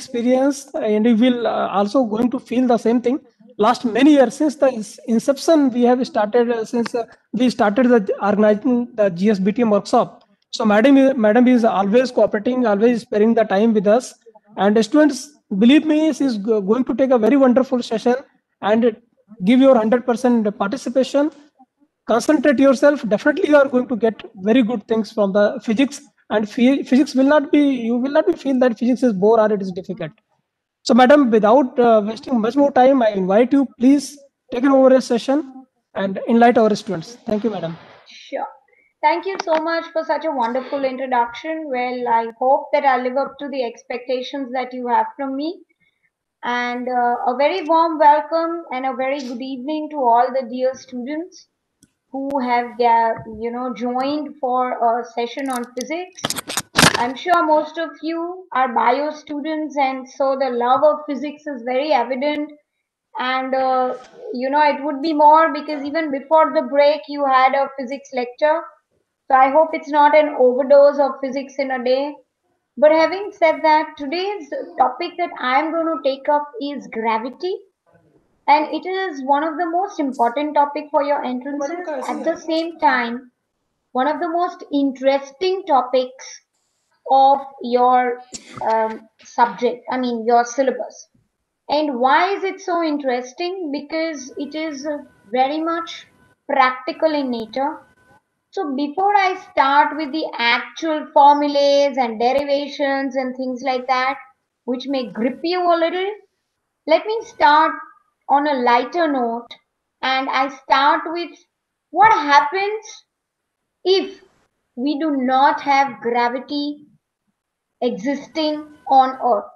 experience, and you will also going to feel the same thing. Last many years since the inception, we have started since we started the organizing the GSBTM workshop. So madam is always cooperating, always sparing the time with us, and the students, believe me, she is going to take a very wonderful session and give your 100% participation. Concentrate yourself, definitely you are going to get very good things from the physics. And physics will not be, you will not be feel that physics is bore or it is difficult. So madam, without wasting much more time, I invite you, please take over a session and enlighten our students. Thank you, madam. Sure. Thank you so much for such a wonderful introduction. Well, I hope that I live up to the expectations that you have from me. And a very warm welcome and a very good evening to all the dear students who have joined for a session on physics. I'm sure most of you are bio students, and so the love of physics is very evident. And it would be more because even before the break, you had a physics lecture. So I hope it's not an overdose of physics in a day. But having said that, today's topic that I'm going to take up is gravity, and it is one of the most important topic for your entrances. At the same time, one of the most interesting topics of your subject, I mean your syllabus. And why is it so interesting? Because it is very much practical in nature. So before I start with the actual formulas and derivations and things like that, which may grip you a little, let me start on a lighter note, and I start with what happens if we do not have gravity existing on Earth.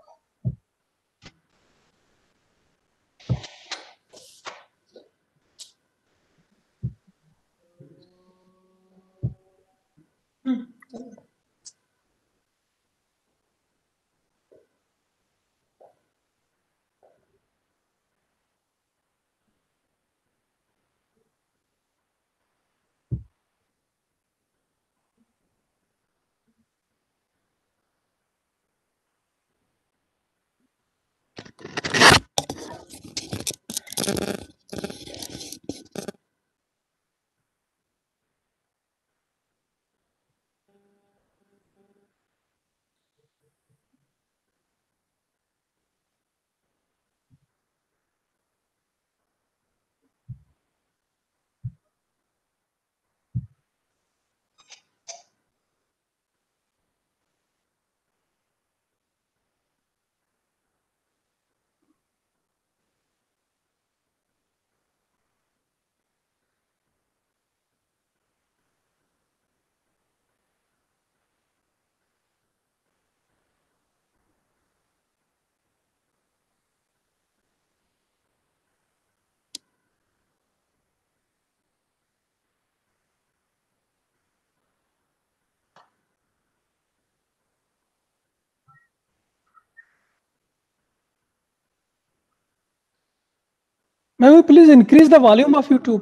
May we please increase the volume of YouTube?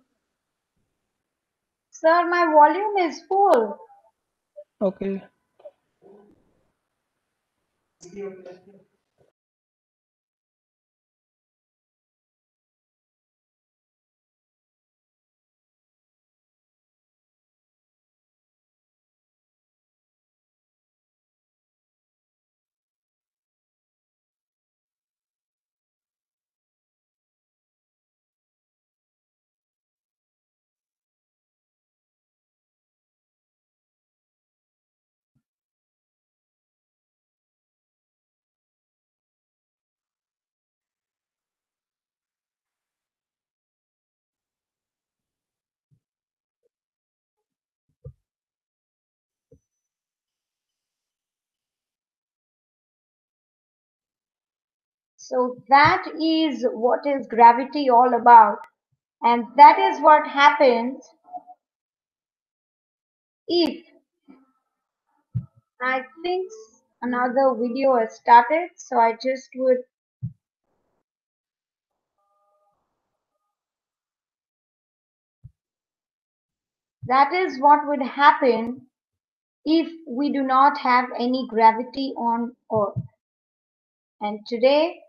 Sir, my volume is full. Okay. So that is what is gravity all about. And that is what happens if, I think another video has started, so I just would, that is what would happen if we do not have any gravity on Earth. And today,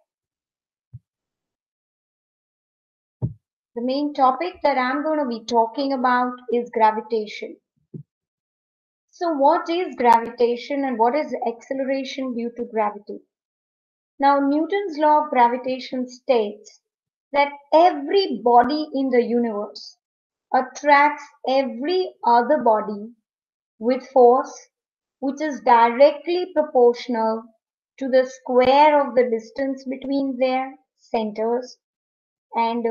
the main topic that I'm going to be talking about is gravitation. So what is gravitation and what is acceleration due to gravity? Now, Newton's law of gravitation states that every body in the universe attracts every other body with force which is directly proportional to the square of the distance between their centers and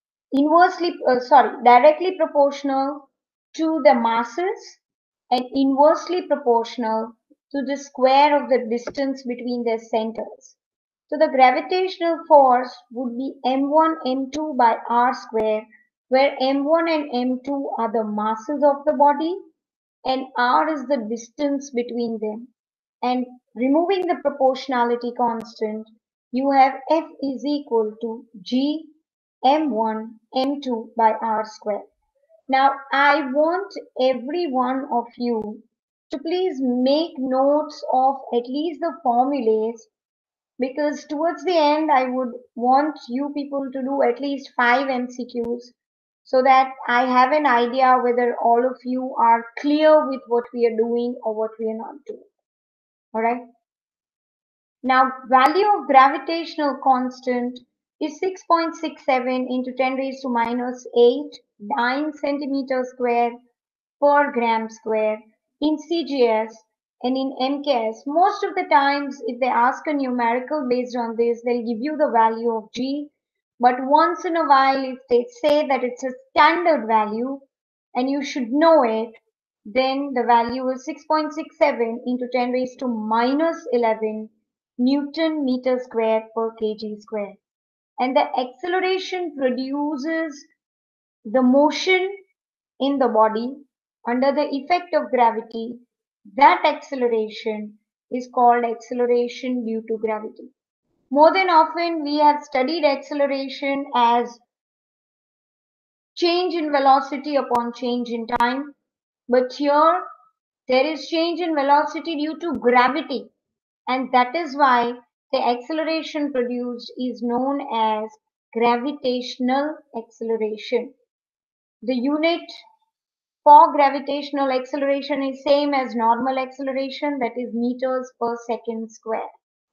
directly proportional to the masses and inversely proportional to the square of the distance between their centers. So the gravitational force would be m1 m2 by r square, where m1 and m2 are the masses of the body and r is the distance between them. And removing the proportionality constant, you have F is equal to G m1 m2 by r square. Now I want every one of you to please make notes of at least the formulas, because towards the end I would want you people to do at least 5 MCQs so that I have an idea whether all of you are clear with what we are doing or what we are not doing. Alright. Now value of gravitational constant is 6.67 into 10 raised to minus 8 9 centimeter square per gram square in CGS and in MKS. Most of the times, if they ask a numerical based on this, they'll give you the value of G. But once in a while, if they say that it's a standard value and you should know it, then the value is 6.67 into 10 raised to minus 11 Newton meter square per kg square. And the acceleration produces the motion in the body under the effect of gravity. That acceleration is called acceleration due to gravity. More than often, we have studied acceleration as change in velocity upon change in time. But here, there is change in velocity due to gravity. And that is why the acceleration produced is known as gravitational acceleration. The unit for gravitational acceleration is same as normal acceleration, that is meters per second square.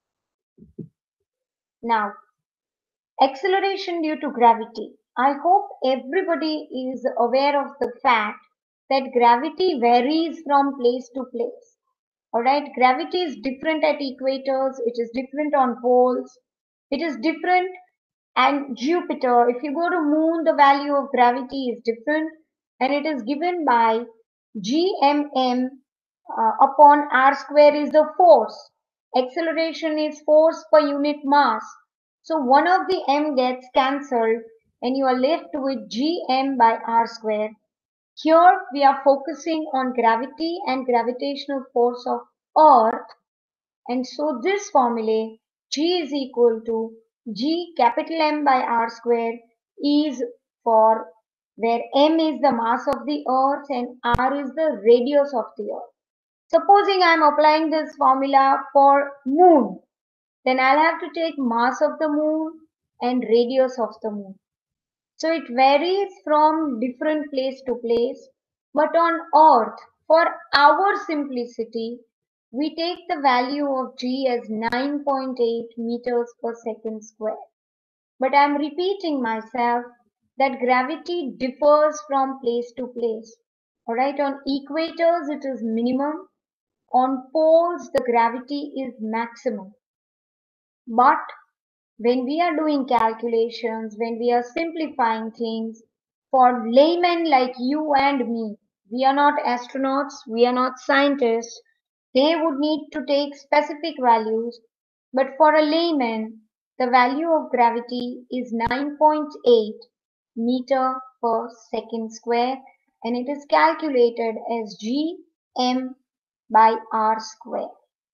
Now, acceleration due to gravity. I hope everybody is aware of the fact that gravity varies from place to place. Alright, gravity is different at equators, it is different on poles, it is different and Jupiter. If you go to moon, the value of gravity is different and it is given by gmm upon r square is the force. Acceleration is force per unit mass. So one of the m gets cancelled and you are left with gm by r square. Here we are focusing on gravity and gravitational force of Earth, and so this formula G is equal to G capital M by R square is for where M is the mass of the Earth and R is the radius of the Earth. Supposing I am applying this formula for moon, then I'll have to take mass of the moon and radius of the moon. So it varies from different place to place, but on Earth, for our simplicity, we take the value of G as 9.8 meters per second square. But I'm repeating myself that gravity differs from place to place. Alright, on equators it is minimum, on poles the gravity is maximum. But when we are doing calculations, when we are simplifying things, for laymen like you and me, we are not astronauts, we are not scientists, they would need to take specific values. But for a layman, the value of gravity is 9.8 meter per second square and it is calculated as Gm by r square.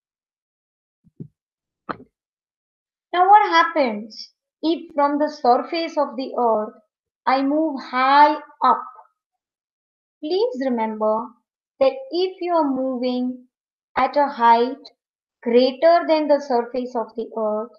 Now what happens if from the surface of the earth I move high up? Please remember that if you are moving at a height greater than the surface of the earth,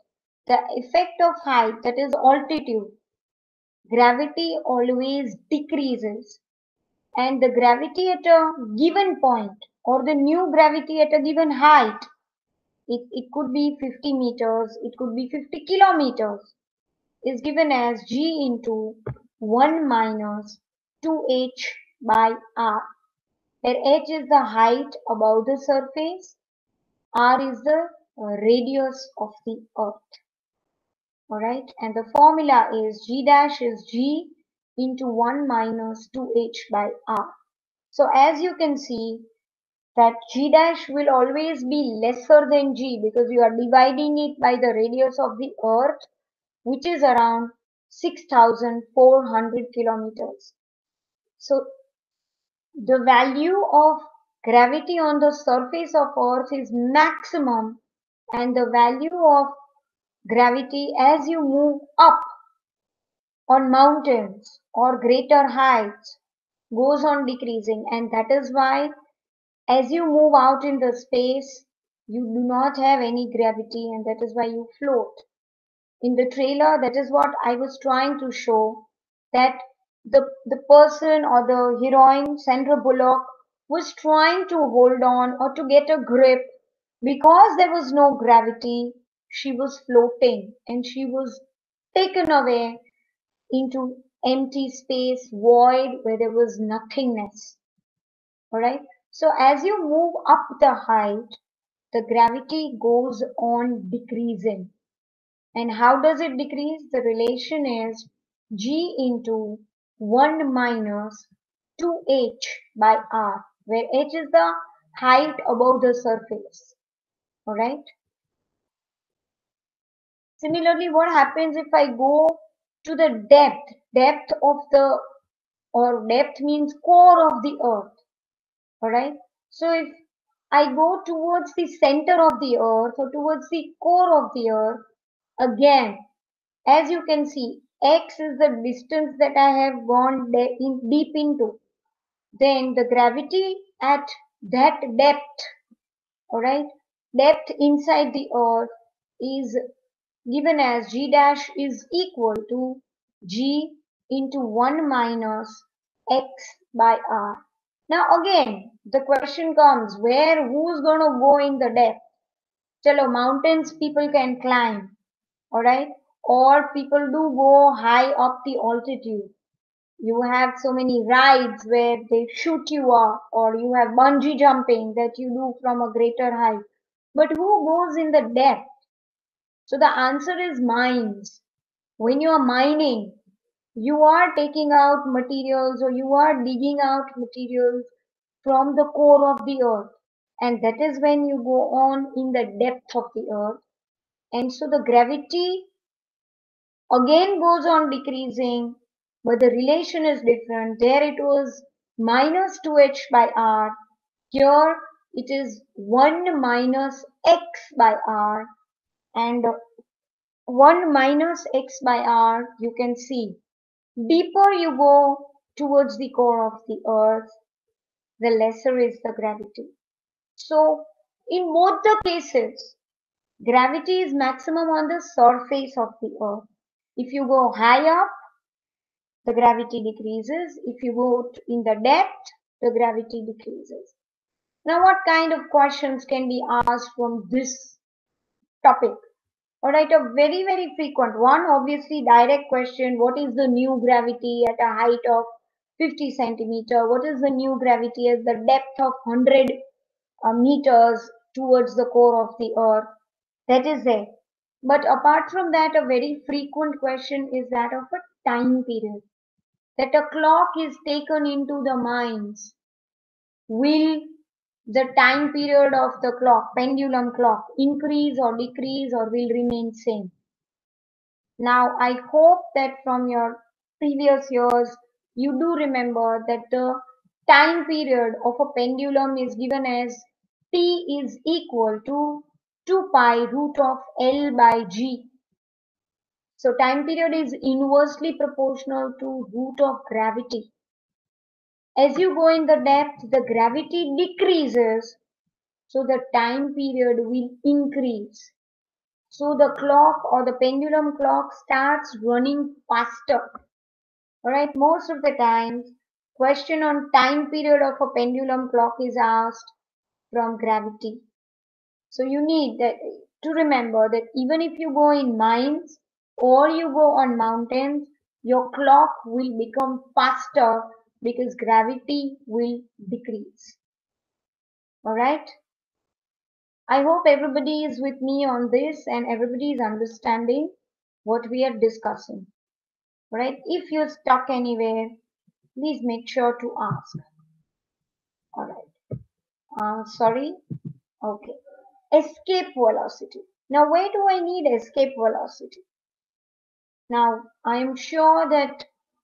the effect of height, that is altitude, gravity always decreases. And the gravity at a given point or the new gravity at a given height, it could be 50 meters, it could be 50 kilometers, is given as g into 1 minus 2h by r, where h is the height above the surface, r is the radius of the earth. Alright, and the formula is g dash is g into 1 minus 2h by r. So as you can see that g dash will always be lesser than g because you are dividing it by the radius of the earth, which is around 6,400 kilometers. So the value of gravity on the surface of earth is maximum, and the value of gravity as you move up on mountains or greater heights goes on decreasing, and that is why as you move out in the space you do not have any gravity, and that is why you float. In the trailer, that is what I was trying to show, that the person or the heroine Sandra Bullock was trying to hold on or to get a grip. Because there was no gravity, she was floating and she was taken away into empty space, void, where there was nothingness. Alright? So as you move up the height, the gravity goes on decreasing. And how does it decrease? The relation is g into 1 minus 2h by r, where h is the height above the surface. Alright? Similarly, what happens if I go to the depth of the, or depth means core of the earth. Alright? So if I go towards the center of the earth or towards the core of the earth, again, as you can see, x is the distance that I have gone deep into. Then the gravity at that depth, alright, depth inside the earth is given as g dash is equal to g into 1 minus x by r. Now again, the question comes, who's gonna go in the depth? Chalo, mountains people can climb, alright? Or people do go high up the altitude. You have so many rides where they shoot you up, or you have bungee jumping that you do from a greater height. But who goes in the depth? So the answer is mines. When you are mining, you are taking out materials or you are digging out materials from the core of the earth. And that is when you go on in the depth of the earth. And so the gravity again goes on decreasing, but the relation is different. There it was minus 2h by r. Here it is 1 minus x by r, and 1 minus x by r, you can see. Deeper you go towards the core of the earth, the lesser is the gravity. So in both the cases, gravity is maximum on the surface of the earth. If you go high up, the gravity decreases. If you go in the depth, the gravity decreases. Now, what kind of questions can be asked from this topic? Alright, a very, very frequent one, obviously direct question, what is the new gravity at a height of 50 centimeter? What is the new gravity at the depth of 100 meters towards the core of the earth? That is there. But apart from that, a very frequent question is that of a time period. That a clock is taken into the mines. Will the time period of the clock, pendulum clock, increase or decrease or will remain same? Now, I hope that from your previous years, you do remember that the time period of a pendulum is given as T is equal to 2 pi root of L by G. So time period is inversely proportional to root of gravity. As you go in the depth, the gravity decreases, so the time period will increase. So the clock or the pendulum clock starts running faster. Alright, most of the times, question on time period of a pendulum clock is asked from gravity. So you need to remember that even if you go in mines or you go on mountains, your clock will become faster because gravity will decrease. Alright? I hope everybody is with me on this and everybody is understanding what we are discussing. Alright? If you're stuck anywhere, please make sure to ask. Alright. Sorry. Okay. Escape velocity. Now, where do I need escape velocity? Now, I am sure that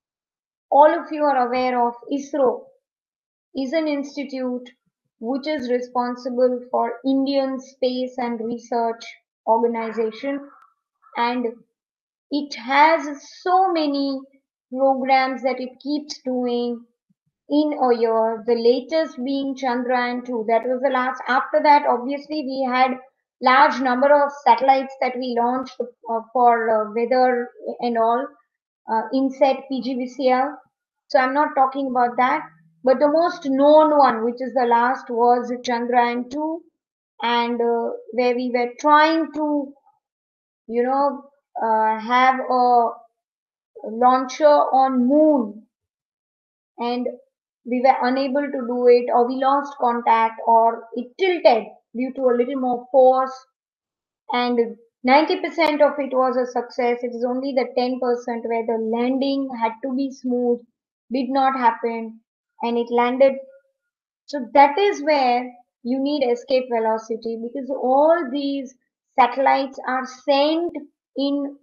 all of you are aware of ISRO is an institute which is responsible for Indian Space and Research Organization, and it has so many programs that it keeps doing in a year, the latest being Chandrayaan-2. That was the last. After that, obviously, we had large number of satellites that we launched for weather and all, INSET, PGVCL. So I'm not talking about that. But the most known one, which is the last, was Chandrayaan-2, and where we were trying to, you know, have a launcher on moon, and we were unable to do it, or we lost contact, or it tilted due to a little more force, and 90% of it was a success. It is only the 10% where the landing had to be smooth, did not happen, and it landed. So that is where you need escape velocity, because all these satellites are sent in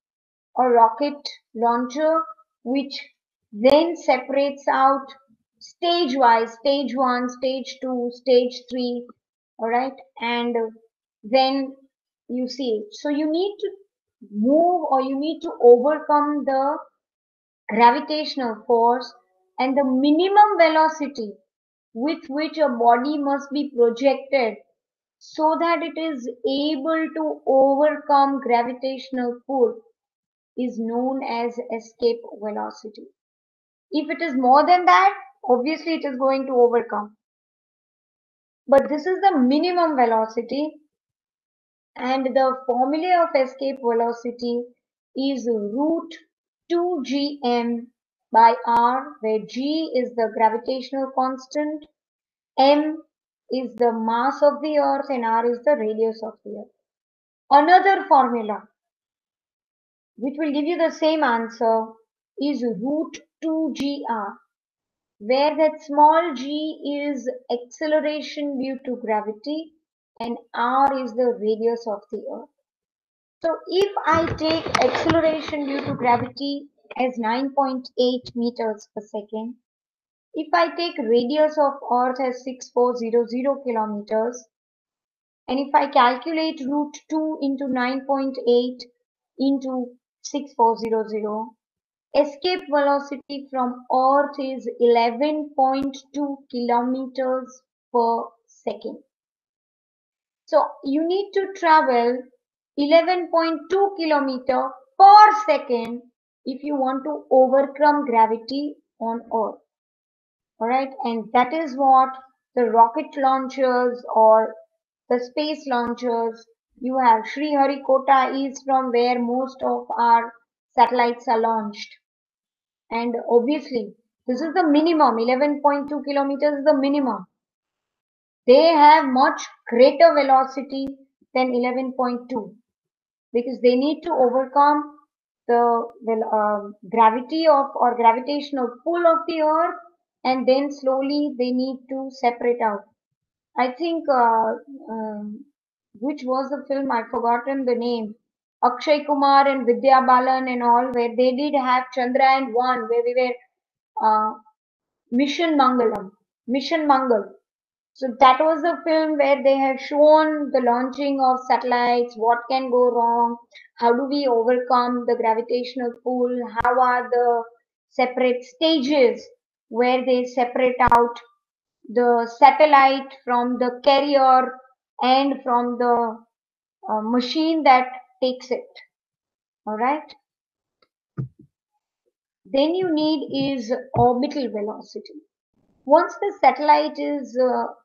a rocket launcher, which then separates out stage wise, stage 1, stage 2, stage 3, all right, and then you see it. So you need to move, or you need to overcome the gravitational force and the minimum velocity with which a body must be projected so that it is able to overcome gravitational pull is known as escape velocity. If it is more than that, obviously it is going to overcome. But this is the minimum velocity, and the formula of escape velocity is root 2gm by r, where g is the gravitational constant, m is the mass of the earth, and r is the radius of the earth. Another formula which will give you the same answer is root 2gr, where that small g is acceleration due to gravity and r is the radius of the earth. So if I take acceleration due to gravity as 9.8 meters per second, if I take radius of earth as 6400 kilometers, and if I calculate root 2 into 9.8 into 6400, escape velocity from Earth is 11.2 kilometers per second. So you need to travel 11.2 kilometer per second if you want to overcome gravity on Earth. Alright, and that is what the rocket launchers or the space launchers, you have Sriharikota is from where most of our satellites are launched. And obviously, this is the minimum, 11.2 kilometers is the minimum. They have much greater velocity than 11.2 because they need to overcome the gravity of or gravitational pull of the earth, and then slowly they need to separate out. I think which was the film? I've forgotten the name. Akshay Kumar and Vidya Balan and all, where they did have Chandrayaan-1, where we were Mission Mangalam, Mission Mangal. So that was the film where they have shown the launching of satellites, what can go wrong, how do we overcome the gravitational pull, how are the separate stages where they separate out the satellite from the carrier and from the machine that takes it. All right. Then you need is orbital velocity. Once the satellite is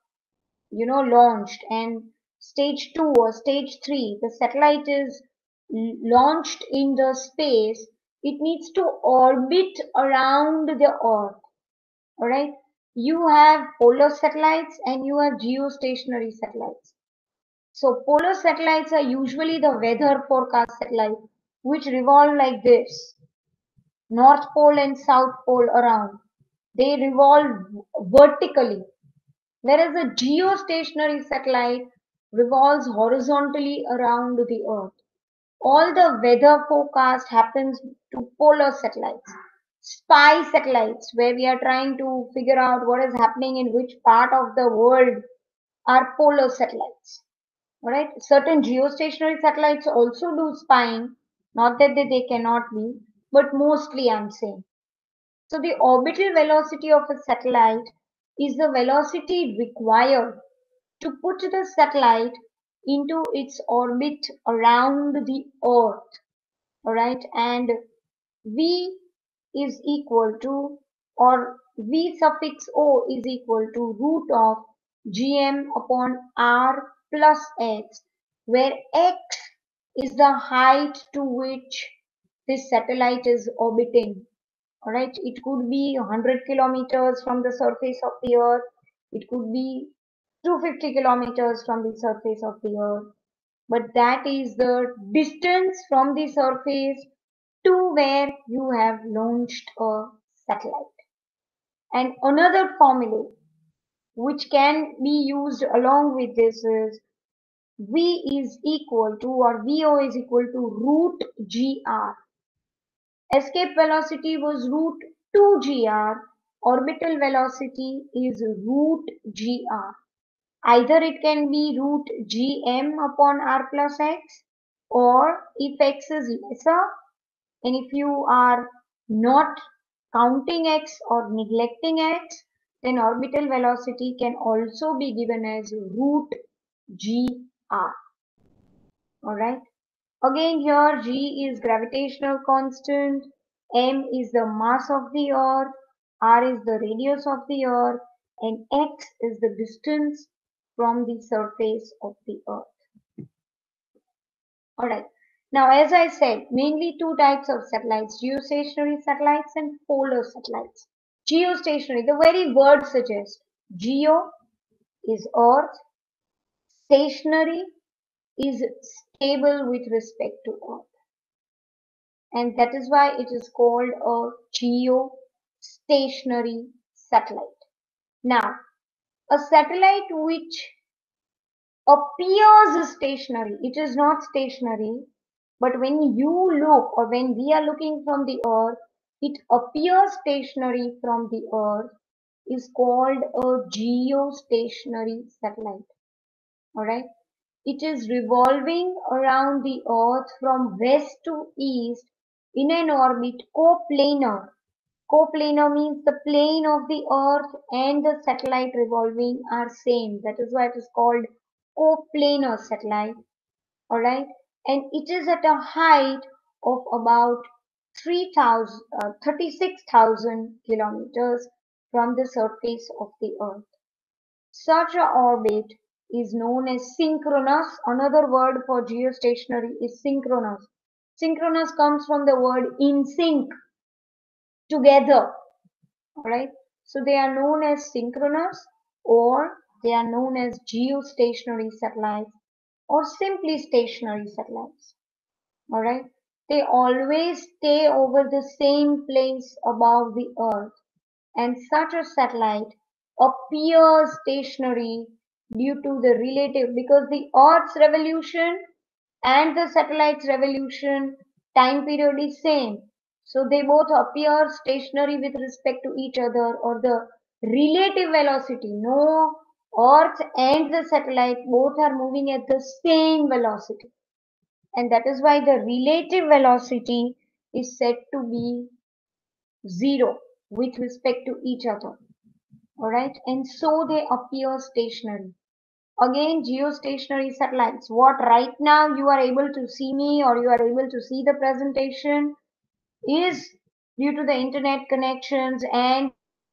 launched, and stage 2 or stage 3, the satellite is launched in the space, it needs to orbit around the earth. All right. You have polar satellites and you have geostationary satellites. So polar satellites are usually the weather forecast satellite, which revolve like this: north pole and south pole around. They revolve vertically, whereas a geostationary satellite revolves horizontally around the earth. All the weather forecast happens to polar satellites. Spy satellites, where we are trying to figure out what is happening in which part of the world, are polar satellites. All right. Certain geostationary satellites also do spying, not that they cannot be, but mostly I'm saying. So the orbital velocity of a satellite is the velocity required to put the satellite into its orbit around the earth. All right. And v is equal to, or v suffix o is equal to root of gm upon r plus x, where x is the height to which this satellite is orbiting. All right. It could be 100 kilometers from the surface of the earth. It could be 250 kilometers from the surface of the earth. But that is the distance from the surface to where you have launched a satellite. And another formula which can be used along with this is V is equal to, or VO is equal to root GR. Escape velocity was root 2gr. Orbital velocity is root gr. Either it can be root gm upon r plus x, or if x is lesser, and if you are not counting x or neglecting x, then orbital velocity can also be given as root gr. Alright. Again here g is gravitational constant, m is the mass of the earth, r is the radius of the earth, and x is the distance from the surface of the earth. Alright. Now as I said, mainly two types of satellites: geostationary satellites and polar satellites. Geostationary, the very word suggests, geo is earth, stationary is stable with respect to earth. And that is why it is called a geostationary satellite. Now, a satellite which appears stationary, it is not stationary, but when you look, or when we are looking from the earth, it appears stationary from the earth, is called a geostationary satellite. Alright. It is revolving around the earth from west to east in an orbit coplanar. Coplanar means the plane of the earth and the satellite revolving are same. That is why it is called coplanar satellite. Alright. And it is at a height of about 36,000 kilometers from the surface of the earth. Such a orbit is known as synchronous. Another word for geostationary is synchronous. Synchronous comes from the word in sync, together. Alright. So they are known as synchronous, or they are known as geostationary satellites, or simply stationary satellites. Alright. They always stay over the same place above the earth, and such a satellite appears stationary due to the relative, because the earth's revolution and the satellite's revolution time period is same, so they both appear stationary with respect to each other, or the relative velocity, no, earth and the satellite both are moving at the same velocity, and that is why the relative velocity is said to be zero with respect to each other. Alright, and so they appear stationary. Again, geostationary satellites. What right now you are able to see me or you are able to see the presentation is due to the internet connections and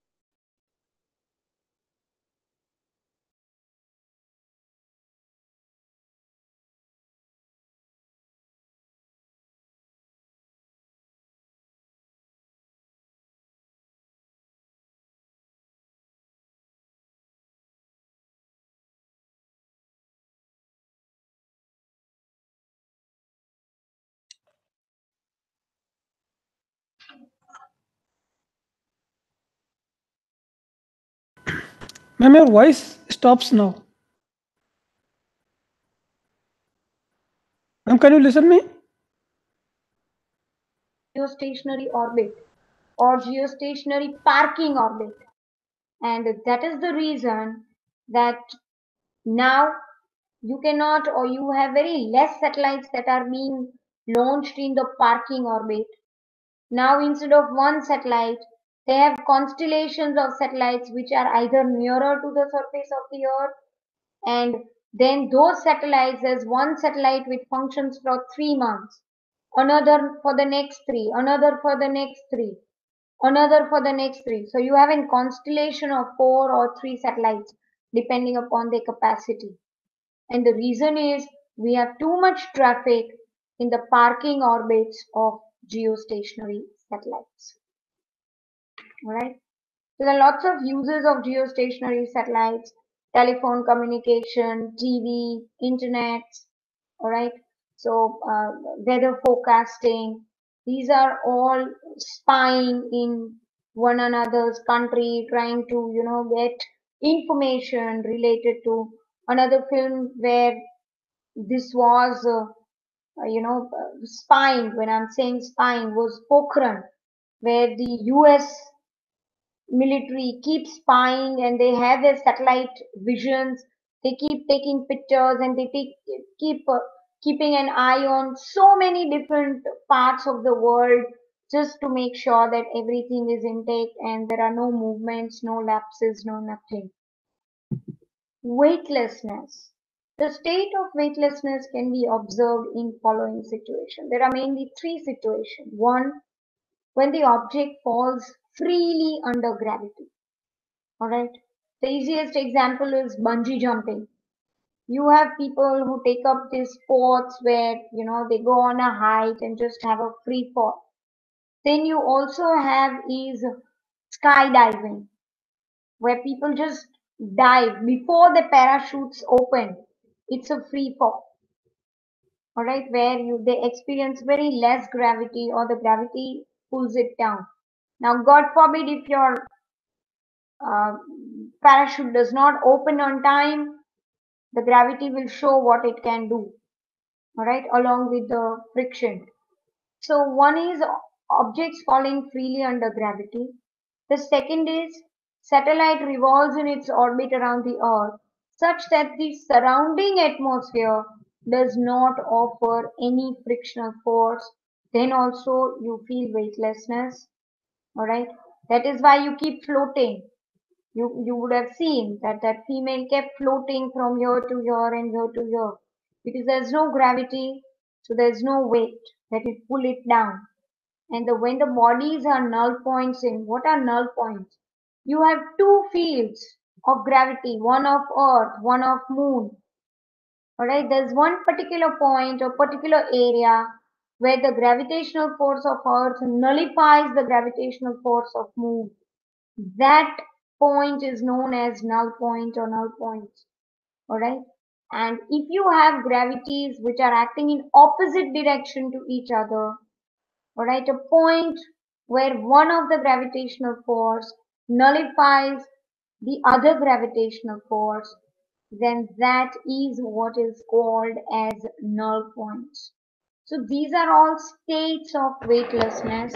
Ma'am, your voice stops now. Ma'am, can you listen me? geostationary orbit or geostationary parking orbit. And that is the reason that now you cannot or you have very less satellites that are being launched in the parking orbit. Now instead of one satellite, they have constellations of satellites which are either nearer to the surface of the earth, and then those satellites, there's one satellite which functions for 3 months, another for the next three, another for the next three, another for the next three. So you have a constellation of 4 or 3 satellites depending upon their capacity. And the reason is we have too much traffic in the parking orbits of geostationary satellites. Alright. So there are lots of uses of geostationary satellites, telephone communication, TV, internet, alright. So weather forecasting, these are all spying in one another's country, trying to, get information related to another film where this was, spying, when I'm saying spying, was Pokhran, where the US military keep spying and they have their satellite visions. They keep taking pictures and they keep keeping an eye on so many different parts of the world just to make sure that everything is intact and there are no movements, no lapses, no nothing. Weightlessness. The state of weightlessness can be observed in following situations. There are mainly 3 situations. One, when the object falls freely under gravity. Alright. The easiest example is bungee jumping. You have people who take up these sports where, they go on a height and just have a free fall. Then you also have is skydiving, where people just dive before the parachutes open. It's a free fall. Alright, where they experience very less gravity or the gravity pulls it down. Now, God forbid if your uh, parachute does not open on time, the gravity will show what it can do, all right, along with the friction. So one is objects falling freely under gravity. The second is satellite revolves in its orbit around the earth such that the surrounding atmosphere does not offer any frictional force. Then also you feel weightlessness, all right. That is why you keep floating. You would have seen that that female kept floating from here to here and here to here because there's no gravity, so there's no weight that will pull it down. And when the bodies are null points in, what are null points? You have 2 fields of gravity, one of earth, one of moon. Alright, there's one particular point or particular area where the gravitational force of earth nullifies the gravitational force of moon. That point is known as null point or null points. Alright. And if you have gravities which are acting in opposite direction to each other, alright, a point where one of the gravitational force nullifies the other gravitational force, then that is what is called as null points. So these are all states of weightlessness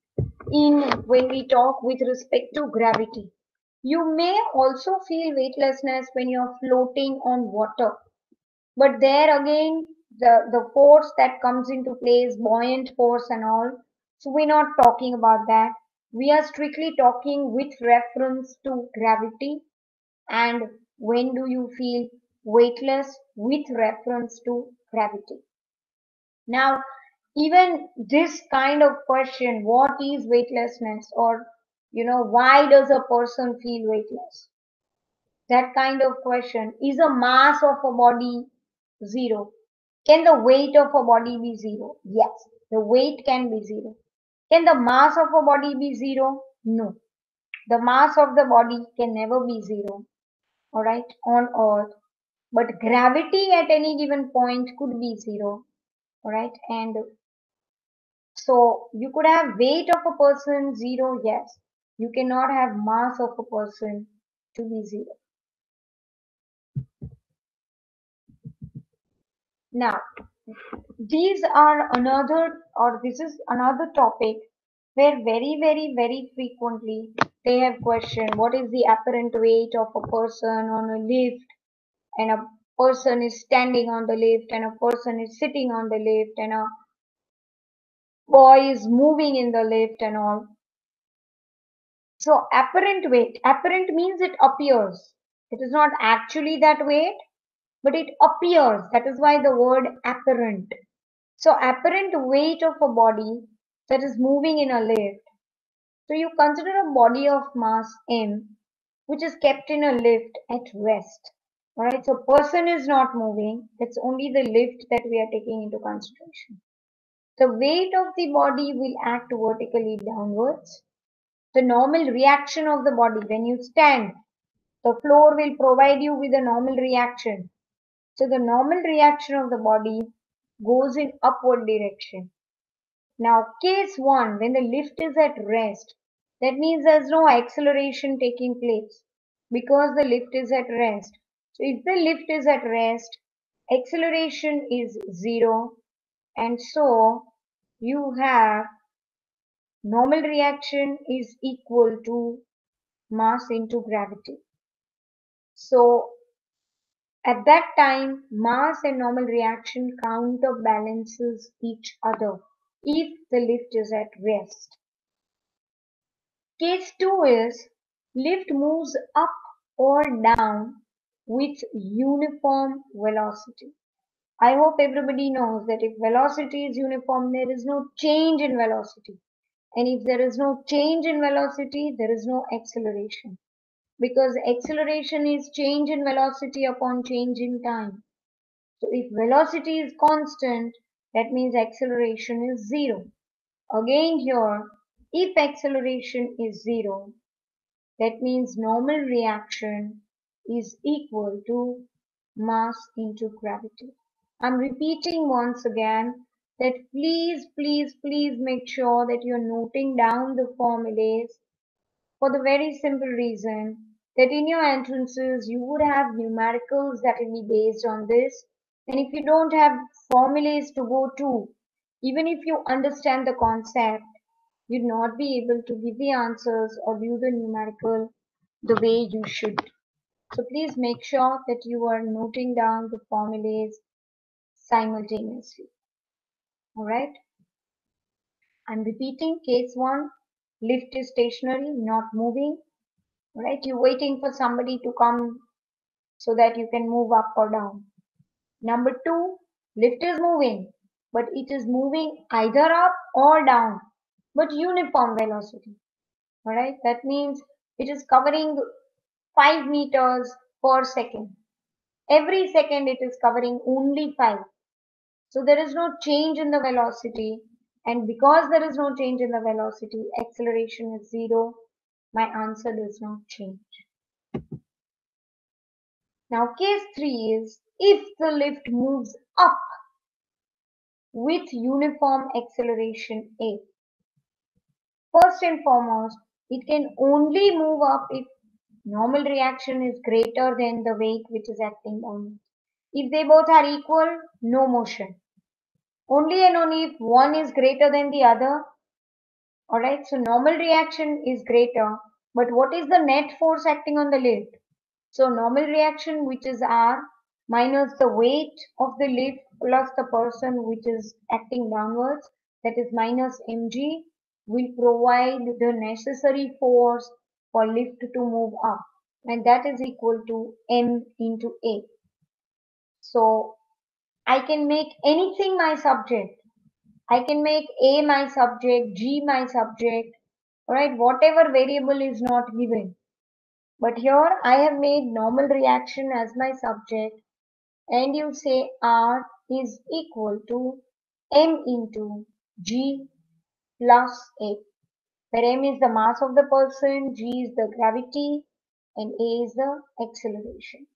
in when we talk with respect to gravity. You may also feel weightlessness when you're floating on water. But there again, the force that comes into play is buoyant force and all. So we're not talking about that. We are strictly talking with reference to gravity and when do you feel weightless with reference to gravity. Now, even this kind of question, what is weightlessness, or why does a person feel weightless? That kind of question, is a mass of a body zero? Can the weight of a body be zero? Yes, the weight can be zero. Can the mass of a body be zero? No. The mass of the body can never be zero, alright, on earth. But gravity at any given point could be zero, alright. And so you could have weight of a person zero, yes. You cannot have mass of a person to be zero. Now, these are another, or this is another topic where very, very, very frequently they have questioned what is the apparent weight of a person on a lift, and a person is standing on the lift, and a person is sitting on the lift, and a boy is moving in the lift and all. So apparent weight, apparent means it appears. It is not actually that weight, but it appears. That is why the word apparent. So apparent weight of a body that is moving in a lift. So you consider a body of mass m, which is kept in a lift at rest. Alright, so person is not moving. It's only the lift that we are taking into consideration. The weight of the body will act vertically downwards. The normal reaction of the body when you stand, the floor will provide you with a normal reaction. So the normal reaction of the body goes in upward direction. Now, case 1, when the lift is at rest, that means there's no acceleration taking place because the lift is at rest. So if the lift is at rest, acceleration is 0, and so you have normal reaction is equal to mass into gravity. So at that time, mass and normal reaction counterbalances each other if the lift is at rest. Case 2 is lift moves up or down with uniform velocity. I hope everybody knows that if velocity is uniform, there is no change in velocity. And if there is no change in velocity, there is no acceleration. Because acceleration is change in velocity upon change in time. So if velocity is constant, that means acceleration is zero. Again here, if acceleration is zero, that means normal reaction is equal to mass into gravity. I'm repeating once again that please, please, please make sure that you're noting down the formulas, for the very simple reason that in your entrances you would have numericals that will be based on this. And if you don't have formulas to go to, even if you understand the concept, you'd not be able to give the answers or do the numerical the way you should. So please make sure that you are noting down the formulas simultaneously. Alright? I'm repeating case 1, lift is stationary, not moving. Right? You're waiting for somebody to come so that you can move up or down. Number 2, lift is moving, but it is moving either up or down, but uniform velocity. Alright? That means it is covering 5 meters per second. Every second it is covering only 5. So there is no change in the velocity, and because there is no change in the velocity, acceleration is 0. My answer does not change. Now case 3 is if the lift moves up with uniform acceleration A. First and foremost, it can only move up if normal reaction is greater than the weight which is acting down. If they both are equal, no motion. Only and only if one is greater than the other. Alright, so normal reaction is greater, but what is the net force acting on the lift? So normal reaction, which is R, minus the weight of the lift plus the person which is acting downwards, that is minus mg, will provide the necessary force for lift to move up, and that is equal to m into A. So I can make anything my subject. I can make A my subject, G my subject, alright, whatever variable is not given. But here I have made normal reaction as my subject, and you say R is equal to M into G plus A, where M is the mass of the person, G is the gravity, and A is the acceleration.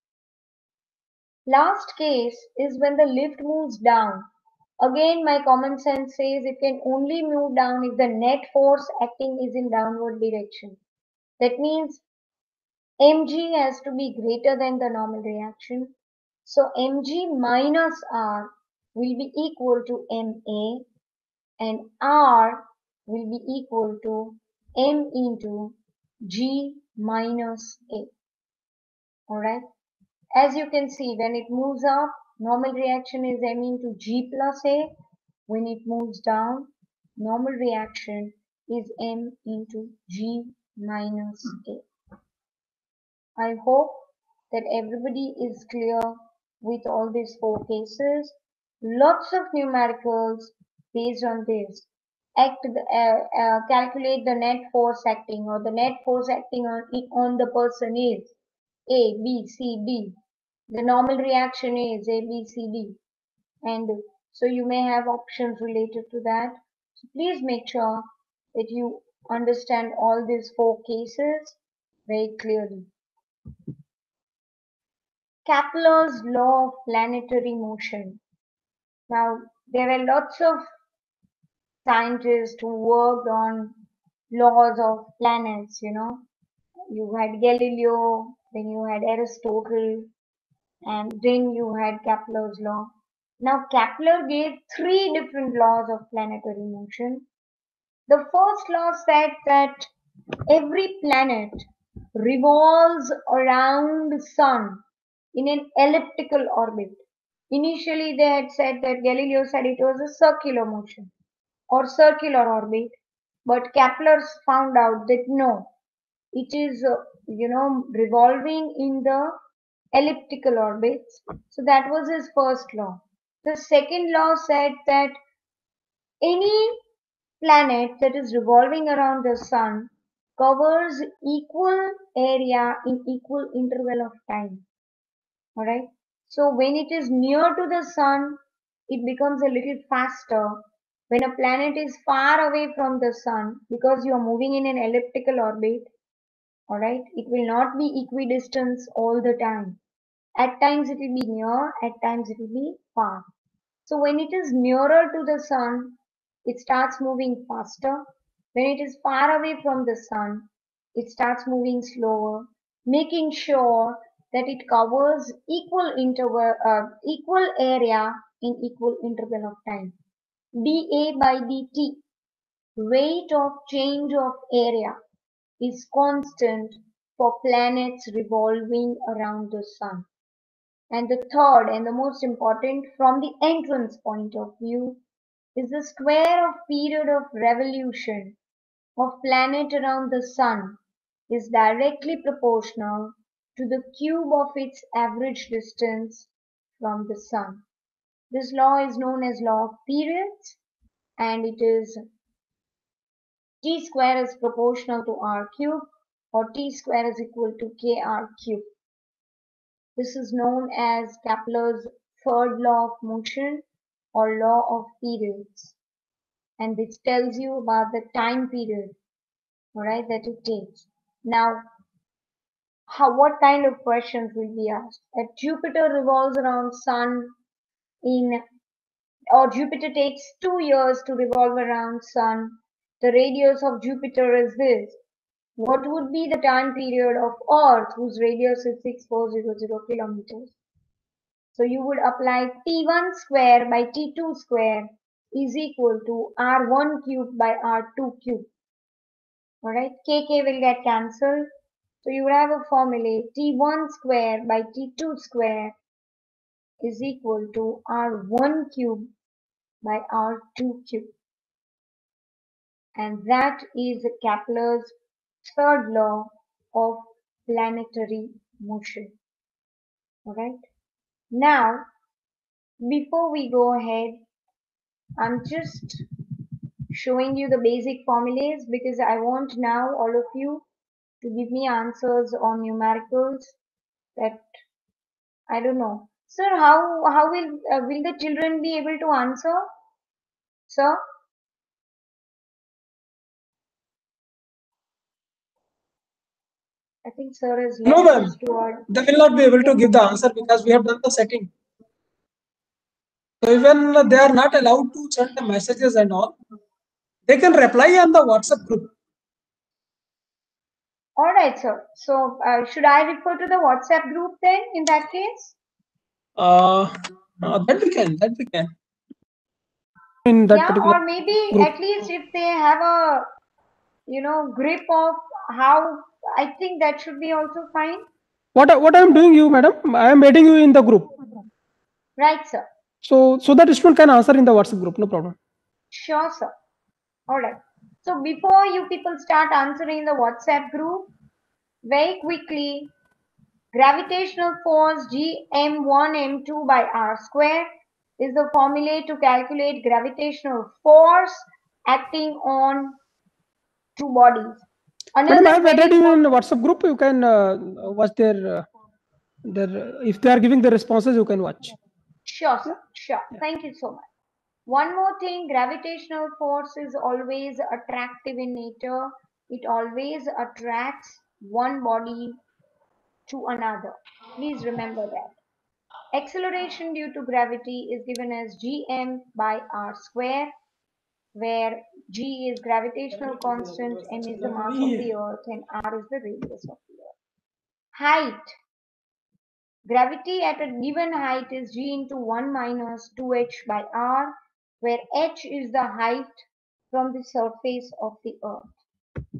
Last case is when the lift moves down. Again, my common sense says it can only move down if the net force acting is in downward direction. That means mg has to be greater than the normal reaction. So mg minus r will be equal to ma, and r will be equal to m into g minus a. Alright. As you can see, when it moves up, normal reaction is m into g plus a. When it moves down, normal reaction is m into g minus a. I hope that everybody is clear with all these four cases. Lots of numericals based on this. Calculate the net force acting, or the net force acting on the person is A, B, C, D. The normal reaction is A, B, C, D. And so you may have options related to that. So please make sure that you understand all these four cases very clearly. Kepler's law of planetary motion. Now, there were lots of scientists who worked on laws of planets, you know. You had Galileo, then you had Aristotle, and then you had Kepler's law. Now, Kepler gave three different laws of planetary motion. The first law said that every planet revolves around the sun in an elliptical orbit. Initially, they had said that Galileo said it was a circular motion or circular orbit, but Kepler found out that no, it is, revolving in the elliptical orbits. So that was his first law. The second law said that any planet that is revolving around the sun covers equal area in equal interval of time. Alright. So when it is near to the sun, it becomes a little faster. When a planet is far away from the sun, because you are moving in an elliptical orbit, alright, it will not be equidistant all the time. At times it will be near, at times it will be far. So when it is nearer to the sun, it starts moving faster. When it is far away from the sun, it starts moving slower, making sure that it covers equal area in equal interval of time. dA by dt, rate of change of area, is constant for planets revolving around the sun. And the third and the most important from the entrance point of view is the square of period of revolution of planet around the sun is directly proportional to the cube of its average distance from the sun. This law is known as law of periods, and it is t square is proportional to r cube, or t square is equal to kr cube. This is known as Kepler's third law of motion or law of periods. And this tells you about the time period, alright, that it takes. Now, what kind of questions will be asked? If Jupiter revolves around Sun or Jupiter takes 2 years to revolve around Sun, the radius of Jupiter is this. What would be the time period of Earth, whose radius is 6400 kilometers? So you would apply T1 square by T2 square is equal to R1 cube by R2 cube. Alright, KK will get cancelled. So you would have a formula T1 square by T2 square is equal to R1 cube by R2 cube. And that is Kepler's third law of planetary motion. Alright. Now, before we go ahead, I'm just showing you the basic formulas because I want now all of you to give me answers on numericals that I don't know. Sir, how will the children be able to answer? Sir? I think sir has No, left ma'am. us toward. They will not be able to give the answer because we have done the setting. So even they are not allowed to send the messages and all. They can reply on the WhatsApp group. All right, sir. So should I refer to the WhatsApp group then in that case? That we can. That we can. In that Yeah, particular or maybe group. at least if they have a grip of how, I think that should be also fine. What I am doing, you madam, I am adding you in the group. Right, sir. So that student can answer in the WhatsApp group. No problem. Sure, sir. All right. So before you people start answering in the WhatsApp group, very quickly, gravitational force Gm1m2 by r square is the formula to calculate gravitational force acting on two bodies. Madam, I Another have very added you in important. WhatsApp group. You can watch their if they are giving the responses, you can watch. Sure, sir. Sure. Yeah. Thank you so much. One more thing, gravitational force is always attractive in nature. It always attracts one body to another. Please remember that. Acceleration due to gravity is given as gm by r square, where g is gravitational constant, m is the mass of the earth, and r is the radius of the earth. Height. Gravity at a given height is g into 1 minus 2h by r, where h is the height from the surface of the earth.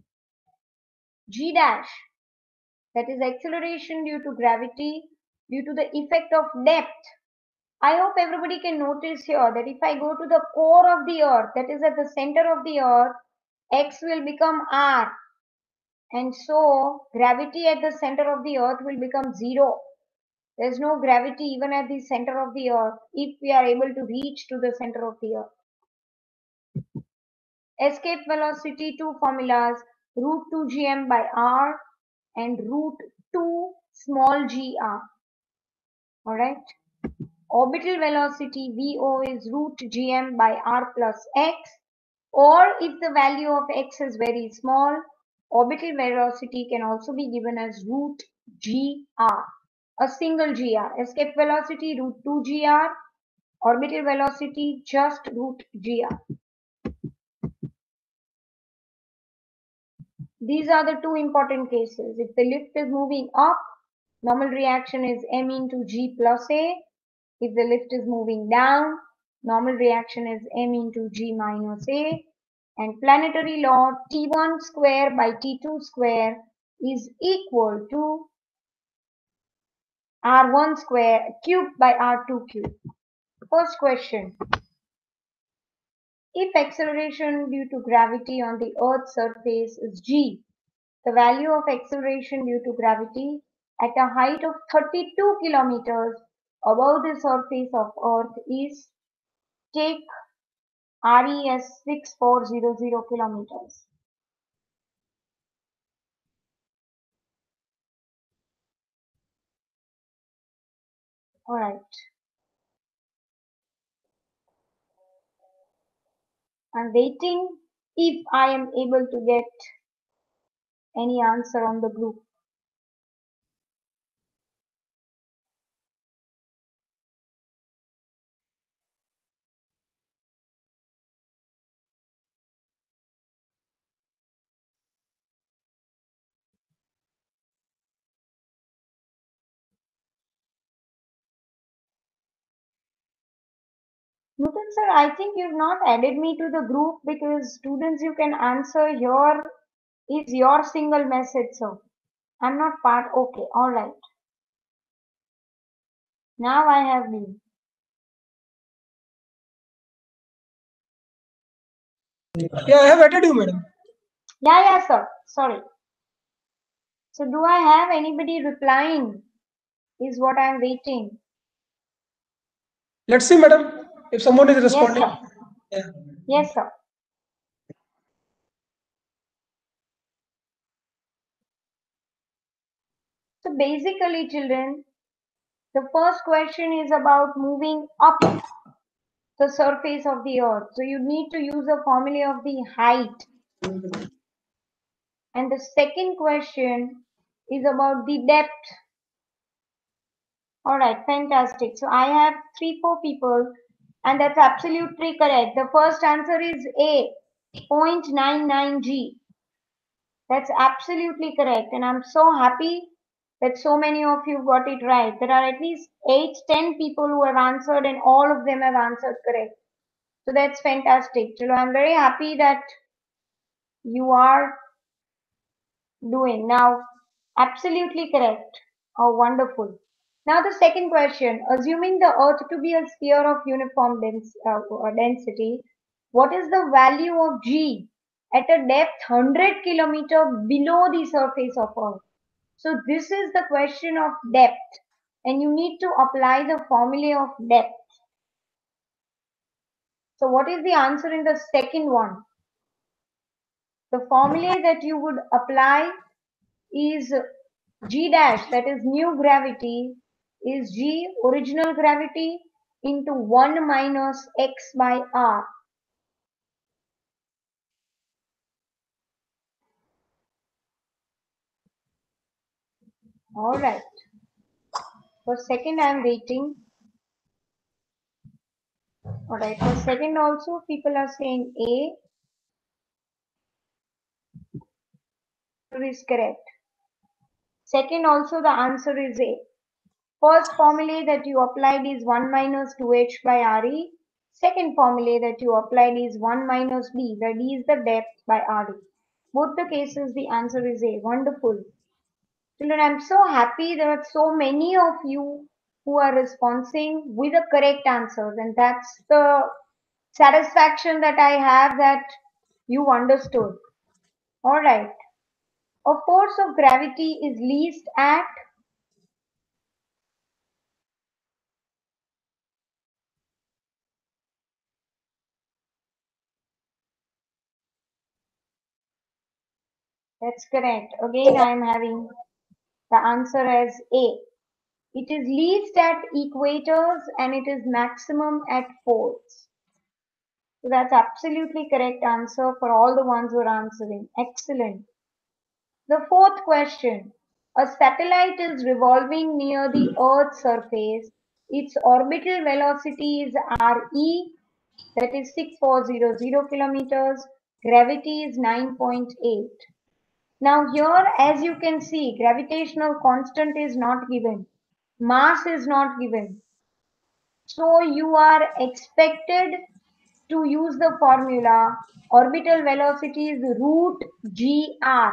G dash, that is acceleration due to gravity due to the effect of depth. I hope everybody can notice here that if I go to the core of the earth, that is at the center of the earth, x will become r. And so gravity at the center of the earth will become 0. There's no gravity even at the center of the earth if we are able to reach to the center of the earth. Escape velocity, two formulas, root 2 gm by r and root 2 small gr. Alright. Orbital velocity VO is root gm by r plus x, or if the value of x is very small, orbital velocity can also be given as root gr, a single gr. Escape velocity root 2 gr, orbital velocity just root gr. These are the two important cases. If the lift is moving up, normal reaction is m into g plus a. If the lift is moving down, normal reaction is m into g minus a. And planetary law T1 square by T2 square is equal to R1 square cubed by R2 cubed. First question. If acceleration due to gravity on the Earth's surface is g, the value of acceleration due to gravity at a height of 32 kilometers above the surface of Earth is, take RES 6400 kilometers. Alright. I'm waiting if I am able to get any answer on the group. Nutan sir, I think you've not added me to the group because students you can answer your is your single message, sir. I'm not part. Okay, alright. Now I have been. Yeah, I have added you, madam. Yeah, sir. Sorry. So do I have anybody replying? Is what I'm waiting. Let's see, madam, if someone is Yes, responding. sir. Yeah. Yes, sir. So basically, children, the first question is about moving up the surface of the earth. So you need to use a formula of the height. And the second question is about the depth. All right, fantastic. So I have 4 people, and that's absolutely correct. The first answer is A, 0.99 G. That's absolutely correct. And I'm so happy that so many of you got it right. There are at least 8, 10 people who have answered, and all of them have answered correct. So that's fantastic. Chalo, I'm very happy that you are doing. Now, absolutely correct. Oh, wonderful. Now, the second question. Assuming the Earth to be a sphere of uniform density, what is the value of G at a depth 100 kilometer below the surface of Earth? So, this is the question of depth, and you need to apply the formula of depth. So, what is the answer in the second one? The formula that you would apply is G dash, that is new gravity, is G original gravity into 1 minus x by r. Alright. For second I am waiting. Alright, for second also people are saying A is correct. Second also the answer is A. First formula that you applied is 1 minus 2h by Re. Second formula that you applied is 1 minus d. The d is the depth by Re. Both the cases the answer is A. Wonderful. Children, I'm so happy there are so many of you who are responding with the correct answers, and that's the satisfaction that I have that you understood. All right. A force of gravity is least at that's correct. Again, I am having the answer as A. It is least at equators and it is maximum at poles. So that's absolutely correct answer for all the ones who are answering. Excellent. The fourth question. A satellite is revolving near the Earth's surface. Its orbital velocity is Re, that is 6400 kilometers. Gravity is 9.8. Now here, as you can see, gravitational constant is not given. Mass is not given. So you are expected to use the formula orbital velocity is root gr.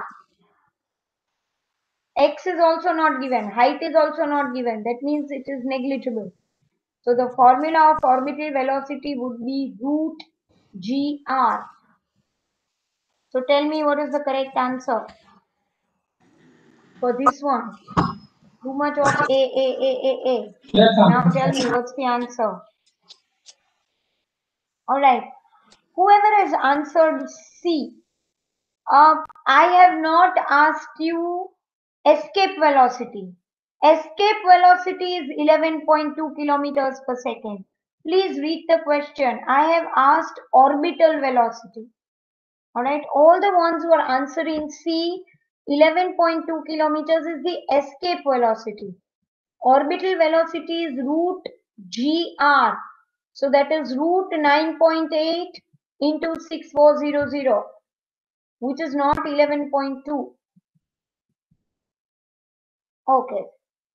X is also not given. Height is also not given. That means it is negligible. So the formula of orbital velocity would be root gr. So tell me what is the correct answer for this one. Too much of A. Yes, Now tell me what's the answer. Alright. Whoever has answered C, I have not asked you escape velocity. Escape velocity is 11.2 kilometers per second. Please read the question. I have asked orbital velocity. Alright, all the ones who are answering C, 11.2 kilometers is the escape velocity. Orbital velocity is root gr. So that is root 9.8 into 6400, which is not 11.2. Okay.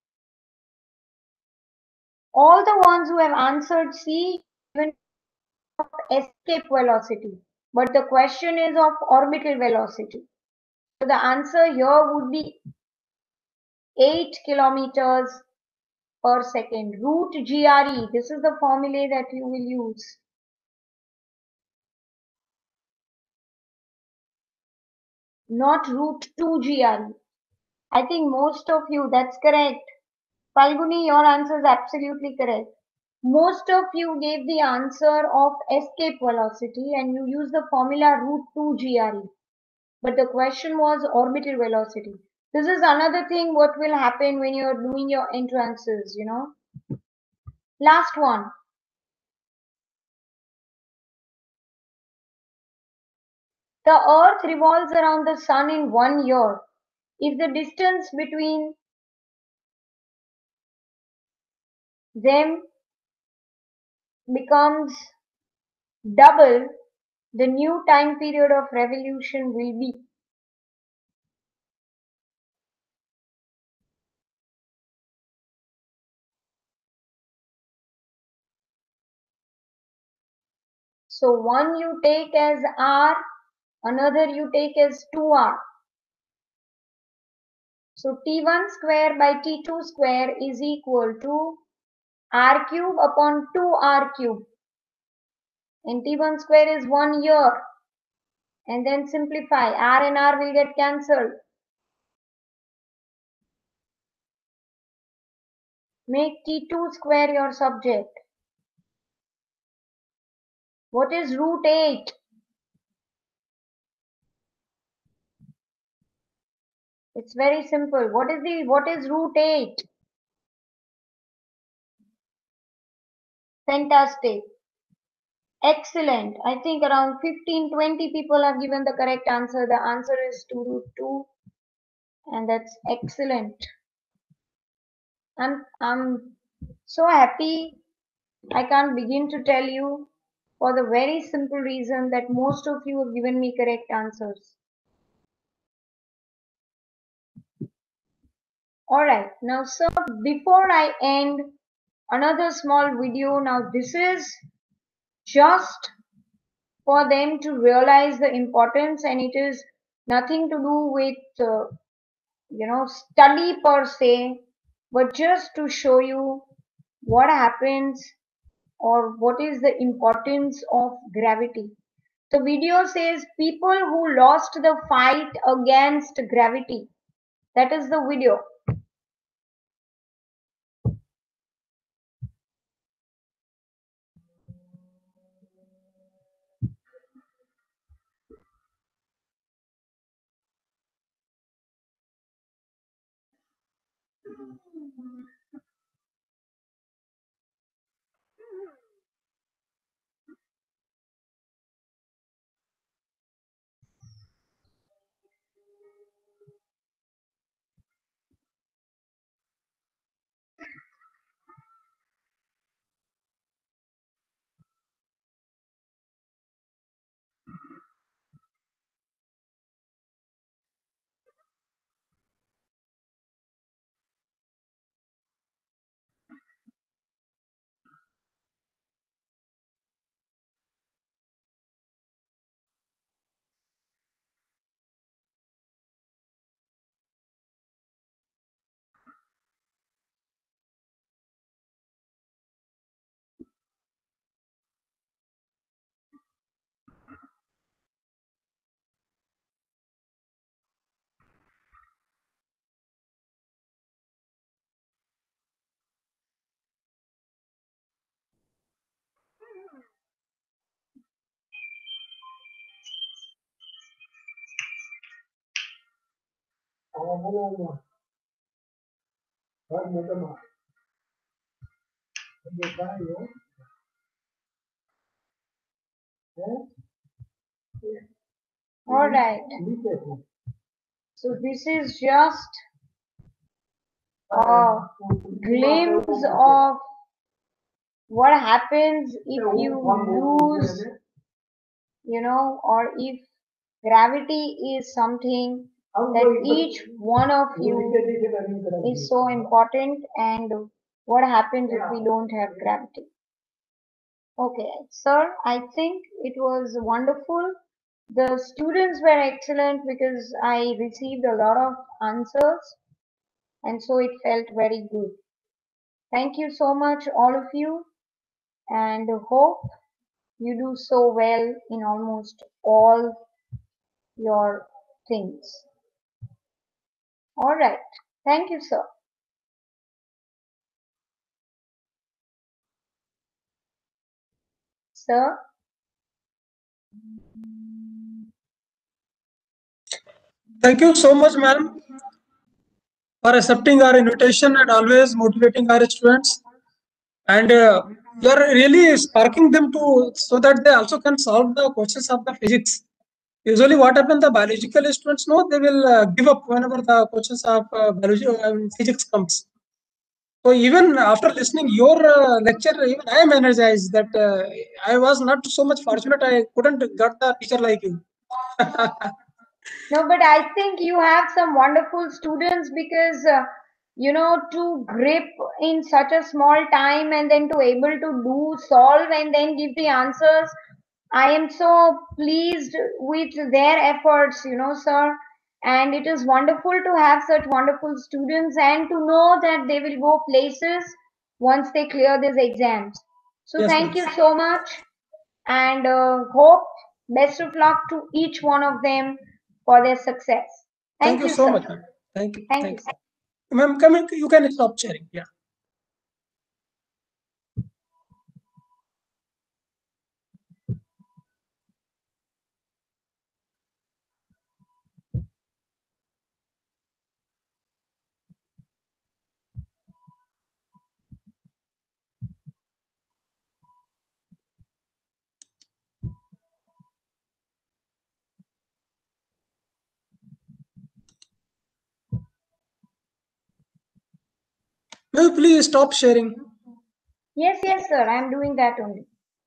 All the ones who have answered C, even of escape velocity, but the question is of orbital velocity. So the answer here would be 8 kilometers per second. Root GRE, this is the formula that you will use. Not root 2 GRE. I think most of you, that's correct. Falguni, your answer is absolutely correct. Most of you gave the answer of escape velocity and you used the formula root 2 GRE. But the question was orbital velocity. This is another thing what will happen when you're doing your entrances, you know. Last one. The earth revolves around the sun in 1 year. If the distance between them becomes double, the new time period of revolution will be. So one you take as r, another you take as 2r. So t1 square by t2 square is equal to r cube upon 2r cube. And t1 square is 1 year. And then simplify. R and R will get cancelled. Make t2 square your subject. What is root 8? It's very simple. What is root 8? Fantastic. Excellent. I think around 15-20 people have given the correct answer. The answer is 2 root 2. And that's excellent. I'm so happy. I can't begin to tell you, for the very simple reason that most of you have given me correct answers. Alright, now sir, before I end another small video, now this is just for them to realize the importance, and it is nothing to do with study per se, but just to show you what happens or what is the importance of gravity. The video says people who lost the fight against gravity. That is the video. Alright. So this is just a glimpse of what happens if you lose, or if gravity is something that each one of you is so important, and what happens if we don't have gravity. Okay, sir, I think it was wonderful. The students were excellent because I received a lot of answers, and so it felt very good. Thank you so much, all of you, and hope you do so well in almost all your things. All right. Thank you, sir. Sir? Thank you so much, ma'am, for accepting our invitation and always motivating our students. And you are really sparking them to so that they also can solve the questions of the physics. Usually, what happens, the biological students know they will give up whenever the questions of biology physics comes. So even after listening your lecture, even I am energized that I was not so much fortunate. I couldn't got the teacher like you. No, but I think you have some wonderful students because, to grip in such a small time and then to able to do, solve, and then give the answers. I am so pleased with their efforts, sir. And it is wonderful to have such wonderful students and to know that they will go places once they clear these exams. So Yes, thank ma'am. you so much and hope best of luck to each one of them for their success. Thank Thank you you, so sir. much, ma'am. Thank you. Thank you, Thank sir. you. Ma'am, come in, you can stop sharing. Yeah. May you please stop sharing? Yes, yes, sir. I'm doing that only.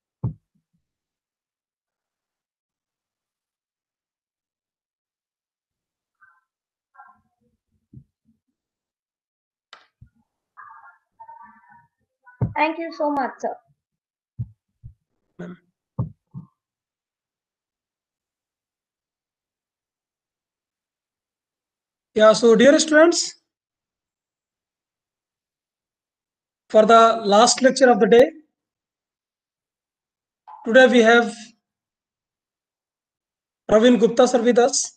Thank you so much, sir. Ma'am. Yeah, so dear students, for the last lecture of the day, today we have Praveen Gupta sir with us.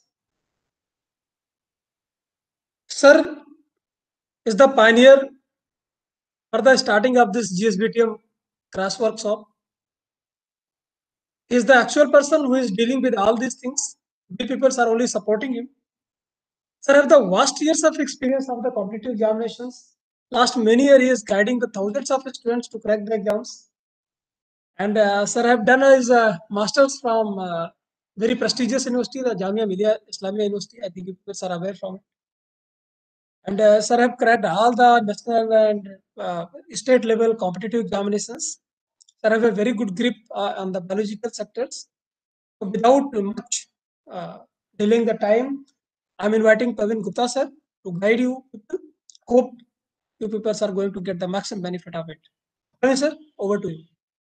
Sir is the pioneer for the starting of this GSBTM crash workshop. He is the actual person who is dealing with all these things. We people are only supporting him. Sir have the vast years of experience of the competitive examinations. Last many years he is guiding the thousands of students to crack the exams. And sir have done his masters from very prestigious university, the Jamia Millia Islamia University. I think you people are aware from it. And sir have cracked all the national and state level competitive examinations. Sir have a very good grip on the biological sectors. So without much delaying the time, I'm inviting Pavin Gupta sir to guide you people. Hope you people are going to get the maximum benefit of it. Pavin sir, over to you.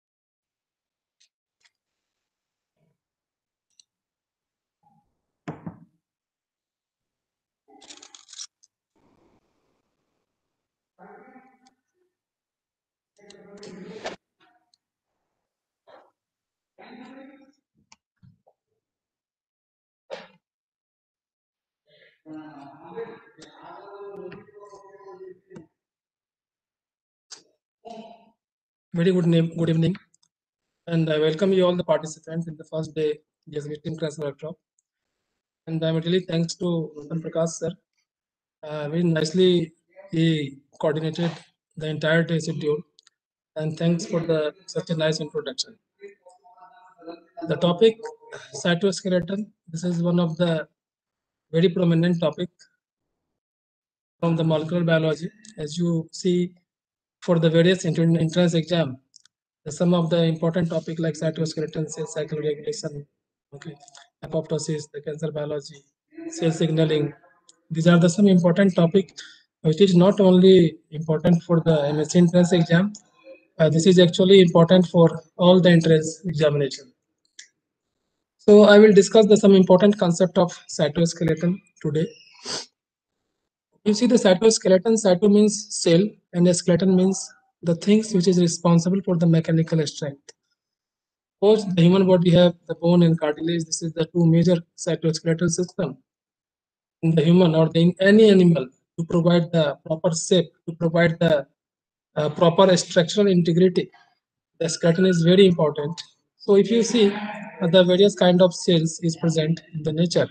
Very good evening, and I welcome you all the participants in the first day GSBTM class workshop. And I'm really thanks to Nutan Prakash sir. Very nicely he coordinated the entire day schedule, and thanks for the such a nice introduction. The topic cytoskeleton. This is one of the very prominent topic from the molecular biology. As you see, for the various entrance exam, some of the important topic like cytoskeleton, cell cycle regulation, okay, apoptosis, the cancer biology, cell signaling. These are the some important topic which is not only important for the MSc entrance exam. This is actually important for all the entrance examination. So I will discuss some important concept of cytoskeleton today. You see the cytoskeleton, cyto means cell and the skeleton means the things which is responsible for the mechanical strength. Suppose the human body have the bone and cartilage. This is the two major cytoskeletal system in the human or in any animal to provide the proper shape, to provide the proper structural integrity. The skeleton is very important. So if you see the various kind of cells is present in the nature,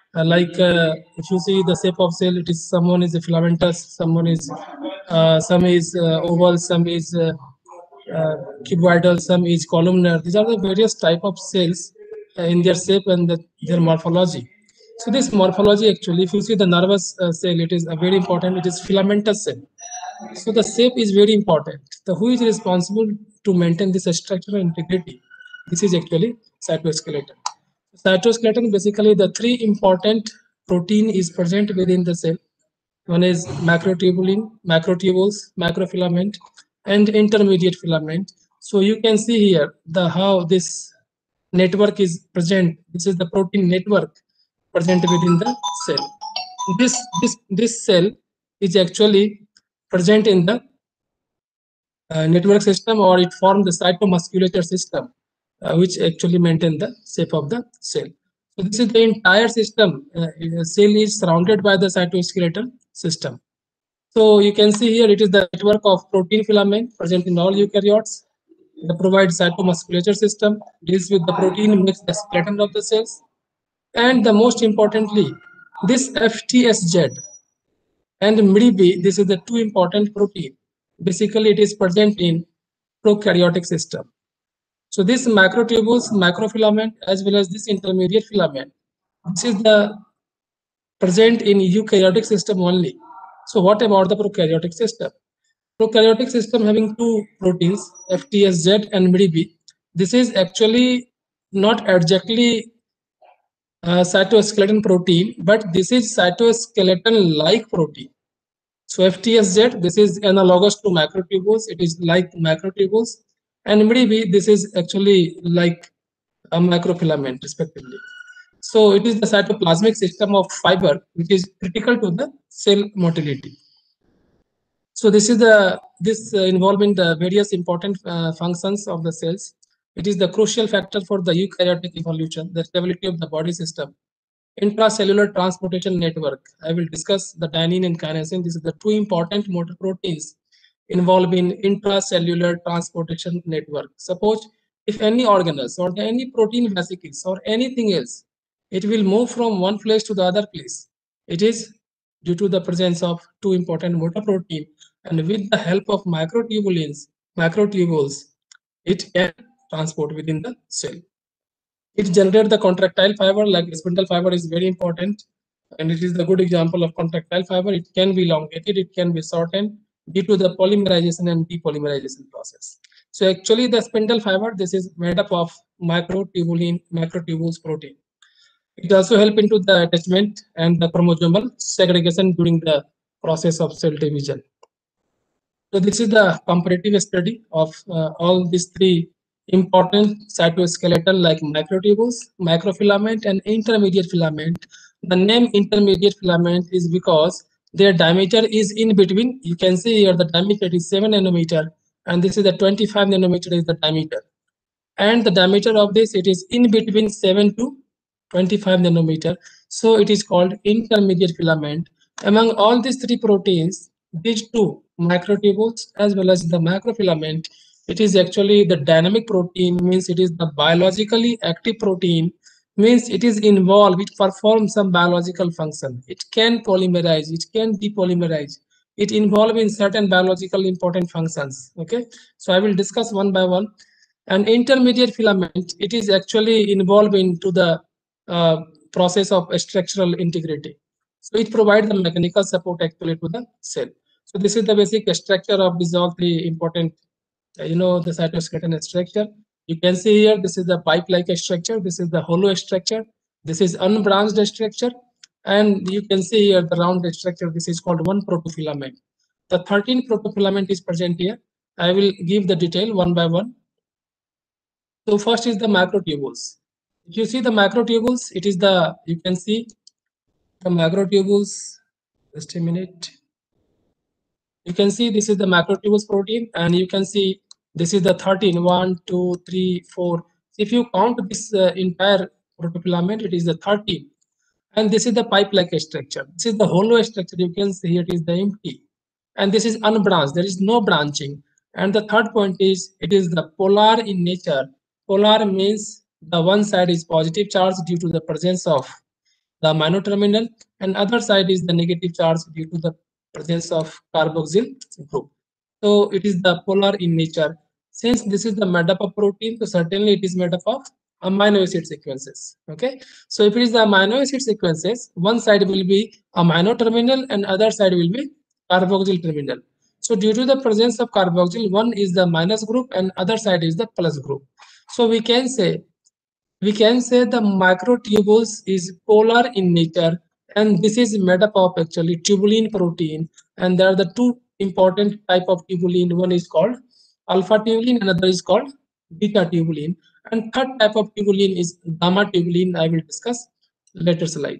if you see the shape of cell, it is someone is a filamentous, someone is some is oval, some is cuboidal, some is columnar. These are the various type of cells in their shape and their morphology. So this morphology actually, if you see the nervous cell, it is a very important. It is filamentous cell. So the shape is very important. The who is responsible to maintain this structural integrity? This is actually cytoskeleton. Cytoskeleton, basically the three important protein is present within the cell. One is macrotubulin, macrotubules, macrofilament, and intermediate filament. So you can see here the how this network is present. This is the protein network present within the cell. This cell is actually present in the network system, or it forms the cytomusculature system, which actually maintain the shape of the cell. So this is the entire system. Cell is surrounded by the cytoskeleton system. So you can see here it is the network of protein filament present in all eukaryotes. It provides cytomusculature system, deals with the protein, makes the skeleton of the cells. And the most importantly, this FTSZ and MIDB, this is the two important protein. Basically, it is present in prokaryotic system. So this macrotubules, macrofilament, as well as this intermediate filament, this is the present in eukaryotic system only. So what about the prokaryotic system? Prokaryotic system having two proteins, FTSZ and MIDB. This is actually not exactly cytoskeleton protein, but this is cytoskeleton-like protein. So FTSZ, this is analogous to macrotubules. It is like macrotubules, and MIDB, this is actually like a macrofilament, respectively. So it is the cytoplasmic system of fiber, which is critical to the cell motility. So this is involving the various important functions of the cells. It is the crucial factor for the eukaryotic evolution, the stability of the body system. Intracellular transportation network. I will discuss the dynein and kinesin. This is the two important motor proteins involved in intracellular transportation network. Suppose if any organelles or any protein vesicles or anything else, it will move from one place to the other place. It is due to the presence of two important motor protein, and with the help of macrotubules, it can transport within the cell. It generates the contractile fiber, like spindle fiber is very important, and it is the good example of contractile fiber. It can be elongated, it can be shortened due to the polymerization and depolymerization process. So actually the spindle fiber, this is made up of macrotubules protein. It also help into the attachment and the chromosomal segregation during the process of cell division. So this is the comparative study of all these three important cytoskeleton like macrotubules, macrofilament, and intermediate filament. The name intermediate filament is because their diameter is in between. You can see here the diameter is 7 nanometer, and this is the 25 nanometer is the diameter. And the diameter of this, it is in between 7 to 25 nanometer. So it is called intermediate filament. Among all these three proteins, these two macrotubules as well as the macrofilament, it is actually the dynamic protein, means it is the biologically active protein, means it is involved, it performs some biological function. It can polymerize, it can depolymerize, it involved in certain biological important functions. Okay, so I will discuss one by one. An intermediate filament, it is actually involved into the process of structural integrity. So it provides the mechanical support actually to the cell. So this is the basic structure of these all three important, the cytoskeleton structure. You can see here, this is the pipe-like structure, this is the hollow structure, this is unbranched structure, and you can see here the round structure. This is called one protofilament. The 13 protofilament is present here. I will give the detail one by one. So first is the macrotubules. If you see the macrotubules, it is the, you can see the macrotubules, just a minute. You can see this is the macrotubules protein, and you can see this is the 13, 1, 2, 3, 4. If you count this entire protofilament, it is the 13. And this is the pipe-like structure. This is the hollow structure. You can see it is the empty. And this is unbranched. There is no branching. And the third point is, it is the polar in nature. Polar means the one side is positive charge due to the presence of the amino terminal, and other side is the negative charge due to the presence of carboxyl group. So it is the polar in nature. Since this is the made up of protein, so certainly it is made up of amino acid sequences. Okay, so if it is the amino acid sequences, one side will be amino terminal and other side will be carboxyl terminal. So due to the presence of carboxyl, one is the minus group and other side is the plus group. So we can say the microtubules is polar in nature, and this is made up of actually tubulin protein, and there are the two important type of tubulin. One is called alpha tubulin, another is called beta tubulin, and third type of tubulin is gamma tubulin. I will discuss later slide.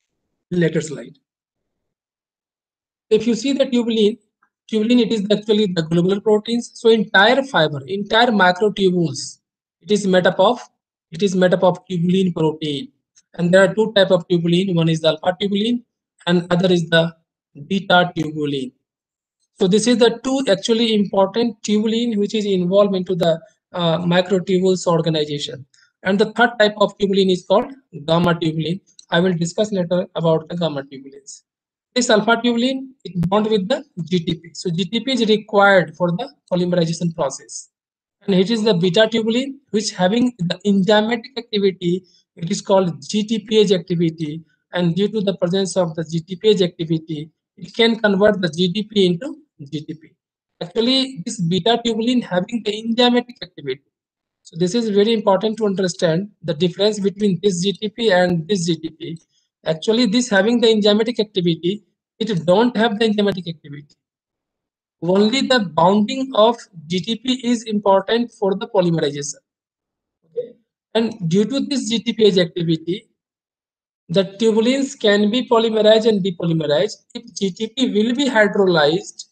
If you see the tubulin it is actually the globular proteins. So entire fiber, entire microtubules, it is made up of tubulin protein. And there are two type of tubulin. One is the alpha tubulin and other is the beta tubulin. So this is the two actually important tubulin which is involved into the microtubules organization. And the third type of tubulin is called gamma tubulin. I will discuss later about the gamma tubulins. This alpha tubulin is bound with the GTP. So GTP is required for the polymerization process. And it is the beta tubulin which having the enzymatic activity. It is called GTPase activity. And due to the presence of the GTPase activity, it can convert the GDP into GTP. Actually, this beta tubulin having the enzymatic activity. So this is very important to understand the difference between this GTP and this GTP. Actually, this having the enzymatic activity, it don't have the enzymatic activity. Only the bounding of GTP is important for the polymerization. Okay. And due to this GTPase activity, the tubulins can be polymerized and depolymerized. If GTP will be hydrolyzed,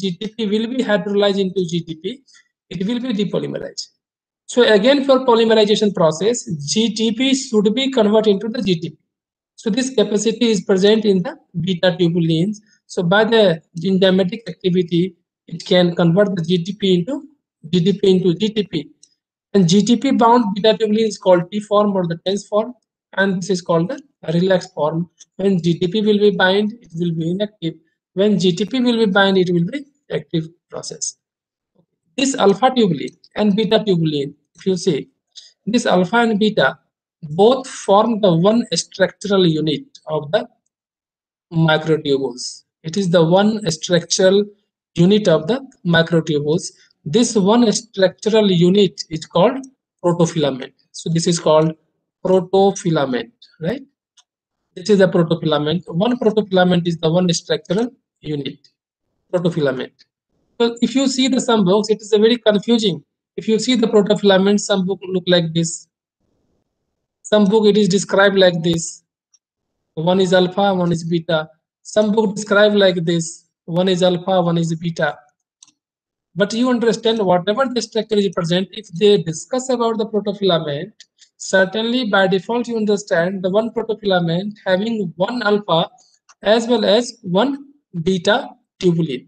into GTP, it will be depolymerized. So again, for polymerization process, GTP should be converted into the GTP. So this capacity is present in the beta tubulins. So by the enzymatic activity, it can convert the GTP into GTP. And GTP bound beta tubulin is called T form or the tense form, and this is called the relaxed form. When GTP will be bind, it will be inactive. When GTP will be bind, it will be active process. This alpha tubulin and beta tubulin, if you see, this alpha and beta both form the one structural unit of the microtubules. It is the one structural unit of the microtubules. This one structural unit is called protofilament. So this is called protofilament, right? This is the protofilament. One protofilament is the one structural unit, protofilament. So if you see the some books, it is a very confusing. If you see the protofilament, some book look like this. Some book it is described like this. One is alpha, one is beta. Some book describe like this. One is alpha, one is beta. But you understand whatever the structure is present, if they discuss about the protofilament, certainly by default you understand the one protofilament having one alpha as well as one beta tubulin.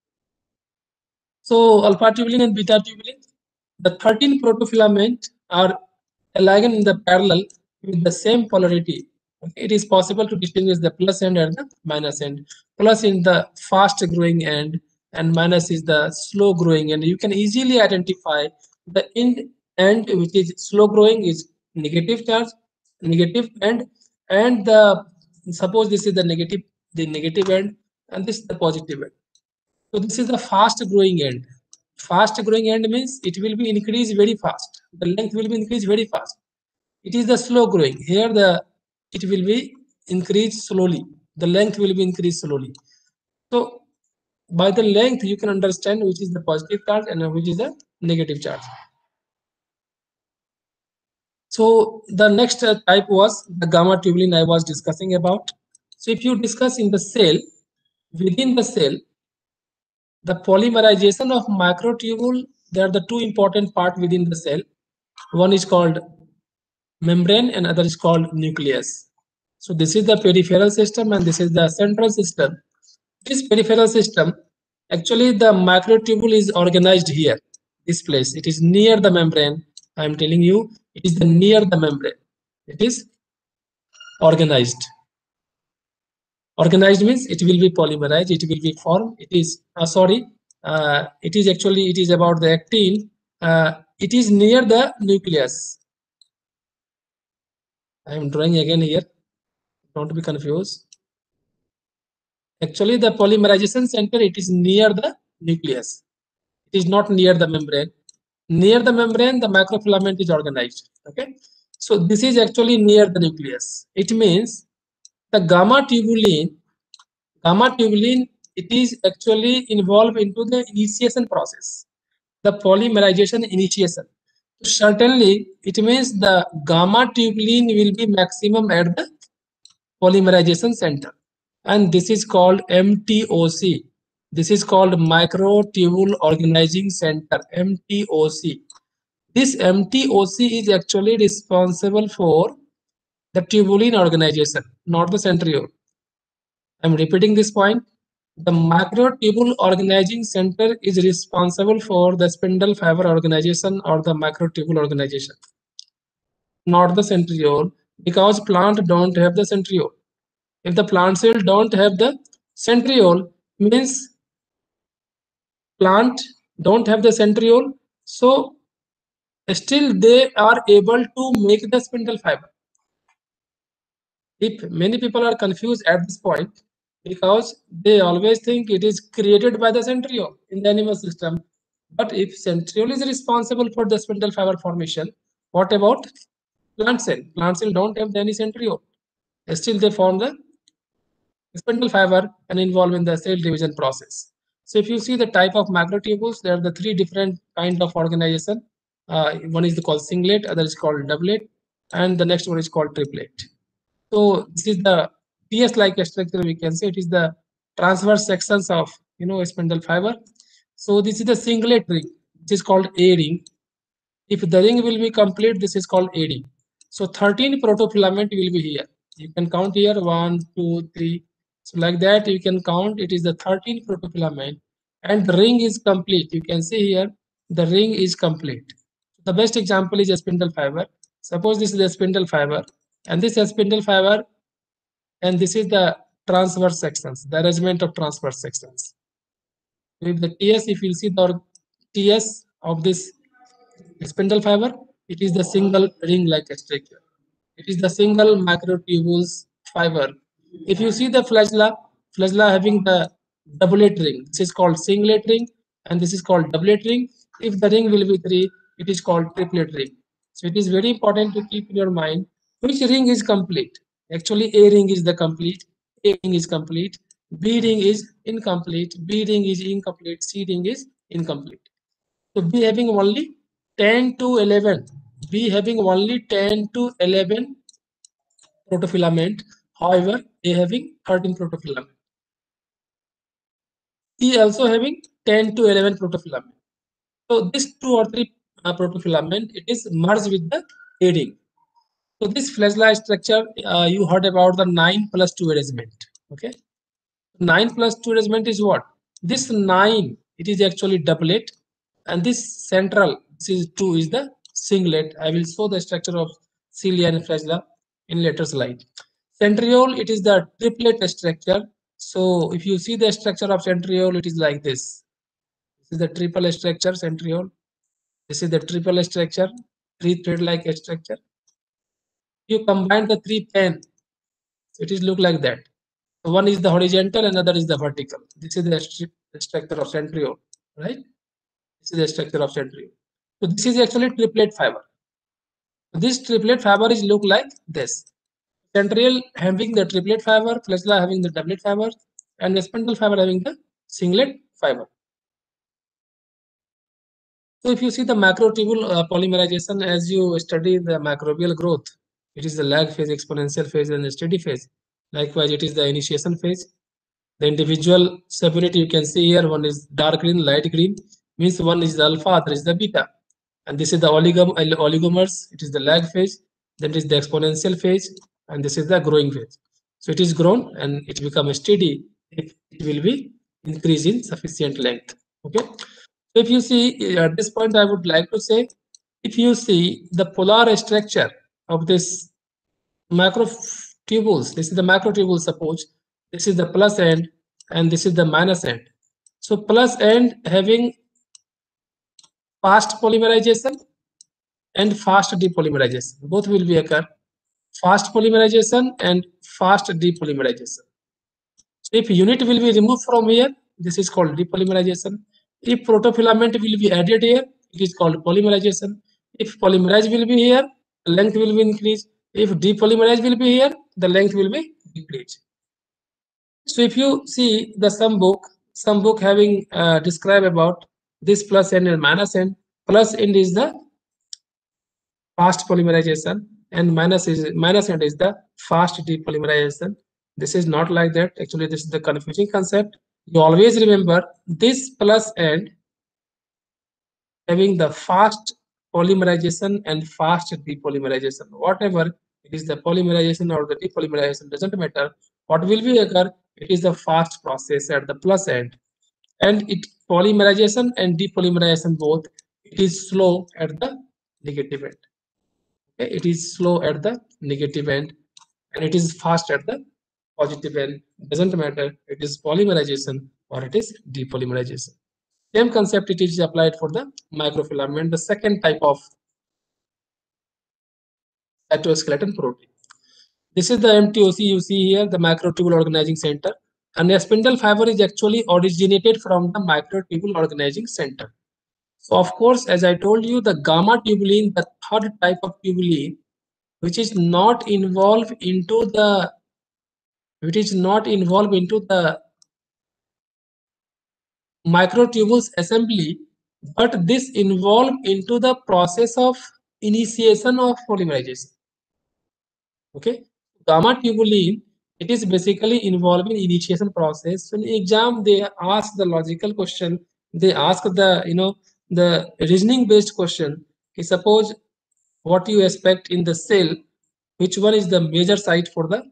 So alpha tubulin and beta tubulin, the 13 protofilament are aligned in the parallel with the same polarity. It is possible to distinguish the plus end and the minus end. Plus in the fast growing end and minus is the slow growing end. You can easily identify the end which is slow growing is negative charge, negative end, and the suppose this is the negative end, and this is the positive end. So this is the fast growing end. Fast growing end means it will be increased very fast. The length will be increased very fast. It is the slow growing. Here it will be increased slowly. The length will be increased slowly. So by the length you can understand which is the positive charge and which is the negative charge. So the next type was the gamma tubulin I was discussing about. So if you discuss in the cell, within the cell, the polymerization of microtubule, there are the two important parts within the cell. One is called membrane and other is called nucleus. So this is the peripheral system and this is the central system. This peripheral system, actually the microtubule is organized here, this place. It is near the membrane I am telling you, it is the near the membrane. It is organized. Organized means it will be polymerized, it will be formed. It is it is actually, it is about the actin. It is near the nucleus. I am drawing again here, don't be confused. Actually, the polymerization center, it is near the nucleus. It is not near the membrane. Near the membrane, the microfilament is organized. Okay, so this is actually near the nucleus. It means the gamma tubulin, it is actually involved into the initiation process, the polymerization initiation. Certainly, it means the gamma tubulin will be maximum at the polymerization center, and this is called MTOC. This is called microtubule organizing center, MTOC. This MTOC is actually responsible for the tubulin organization, not the centriole. I'm repeating this point. The microtubule organizing center is responsible for the spindle fiber organization or the microtubule organization, not the centriole, because plant don't have the centriole. If the plant cell don't have the centriole, means plant don't have the centriole, so still they are able to make the spindle fiber. If many people are confused at this point, because they always think it is created by the centriole in the animal system. But if centriole is responsible for the spindle fiber formation, what about plant cell? Plant cell don't have any centriole. Still they form the spindle fiber and involved in the cell division process. So if you see the type of macrotubules, there are the three different kind of organization. One is called singlet, other is called doublet, and the next one is called triplet. So this is the TS-like structure. We can say it is the transverse sections of a spindle fiber. So this is the singlet ring, which is called A ring. If the ring will be complete, this is called AD. So 13 protofilament will be here. You can count here 1, 2, 3. So like that you can count. It is the 13 protofilament, and the ring is complete. You can see here the ring is complete. The best example is a spindle fiber. Suppose this is a spindle fiber, and this is a spindle fiber, and this is the transverse sections, the arrangement of transverse sections. With the TS, if you see the TS of this spindle fiber, it is the single ring-like structure. It is the single microtubules fiber. If you see the flagella having the doublet ring, this is called singlet ring, and this is called doublet ring. If the ring will be 3, it is called triplet ring. So it is very important to keep in your mind which ring is complete. Actually, A ring is the complete, A ring is complete, B ring is incomplete, B ring is incomplete, C ring is incomplete. So B having only 10 to 11, B having only 10 to 11 protofilament. However, A having 13 protofilament. C also having 10 to 11 protofilament. So this 2 or 3 protofilament, it is merged with the A ring. So this flagella structure, you heard about the 9+2 arrangement. Okay, 9+2 arrangement is what? This 9, it is actually doublet, and this central, this is 2, is the singlet. I will show the structure of cilia and flagella in later slide. Centriole, it is the triplet structure. So if you see the structure of centriole, it is like this. This is the triple structure, centriole. This is the triple structure, 3 thread-like structure. You combine the 3 pen, it is look like that. So one is the horizontal, another is the vertical. This is the structure of centriole, right? This is the structure of centriole. So this is actually triplet fiber. This triplet fiber is look like this. Centriole having the triplet fiber, flagella having the doublet fiber, and the spindle fiber having the singlet fiber. So if you see the macrotubule polymerization, as you study the microbial growth, it is the lag phase, exponential phase, and the steady phase. Likewise, it is the initiation phase. The individual separate, you can see here, one is dark green, light green, means one is the alpha, other is the beta. And this is the oligomers, it is the lag phase, then it is the exponential phase, and this is the growing phase. So it is grown and it becomes steady if it will be increase in sufficient length. Okay. So if you see at this point, I would like to say if you see the polar structure of this macrotubules, this is the macrotubule, suppose this is the plus end and this is the minus end. So plus end having fast polymerization and fast depolymerization, both will be occur, fast polymerization and fast depolymerization. So if unit will be removed from here, this is called depolymerization. If protofilament will be added here, it is called polymerization. If polymerase will be here, the length will be increased. If depolymerase will be here, the length will be decreased. So if you see the some book having describe about this plus end and minus end. Plus end is the fast polymerization and minus end is the fast depolymerization. This is not like that. Actually, this is the confusing concept. You always remember this plus end having the fast polymerization and fast depolymerization. Whatever it is, the polymerization or the depolymerization doesn't matter. What will be occur? It is the fast process at the plus end, and it polymerization and depolymerization both. It is slow at the negative end. Okay? It is slow at the negative end, and it is fast at the positive end. Doesn't matter. It is polymerization or it is depolymerization. Same concept it is applied for the microfilament, the second type of cytoskeleton protein. This is the MTOC you see here, the microtubule organizing center. And a spindle fiber is actually originated from the microtubule organizing center. So of course, as I told you, the gamma tubulin, the third type of tubulin, which is not involved into the microtubules assembly, but this involved into the process of initiation of polymerization. Okay, gamma tubulin, it is basically involved in initiation process. So in exam they ask the logical question, they ask the the reasoning based question. Suppose what you expect in the cell, which one is the major site for the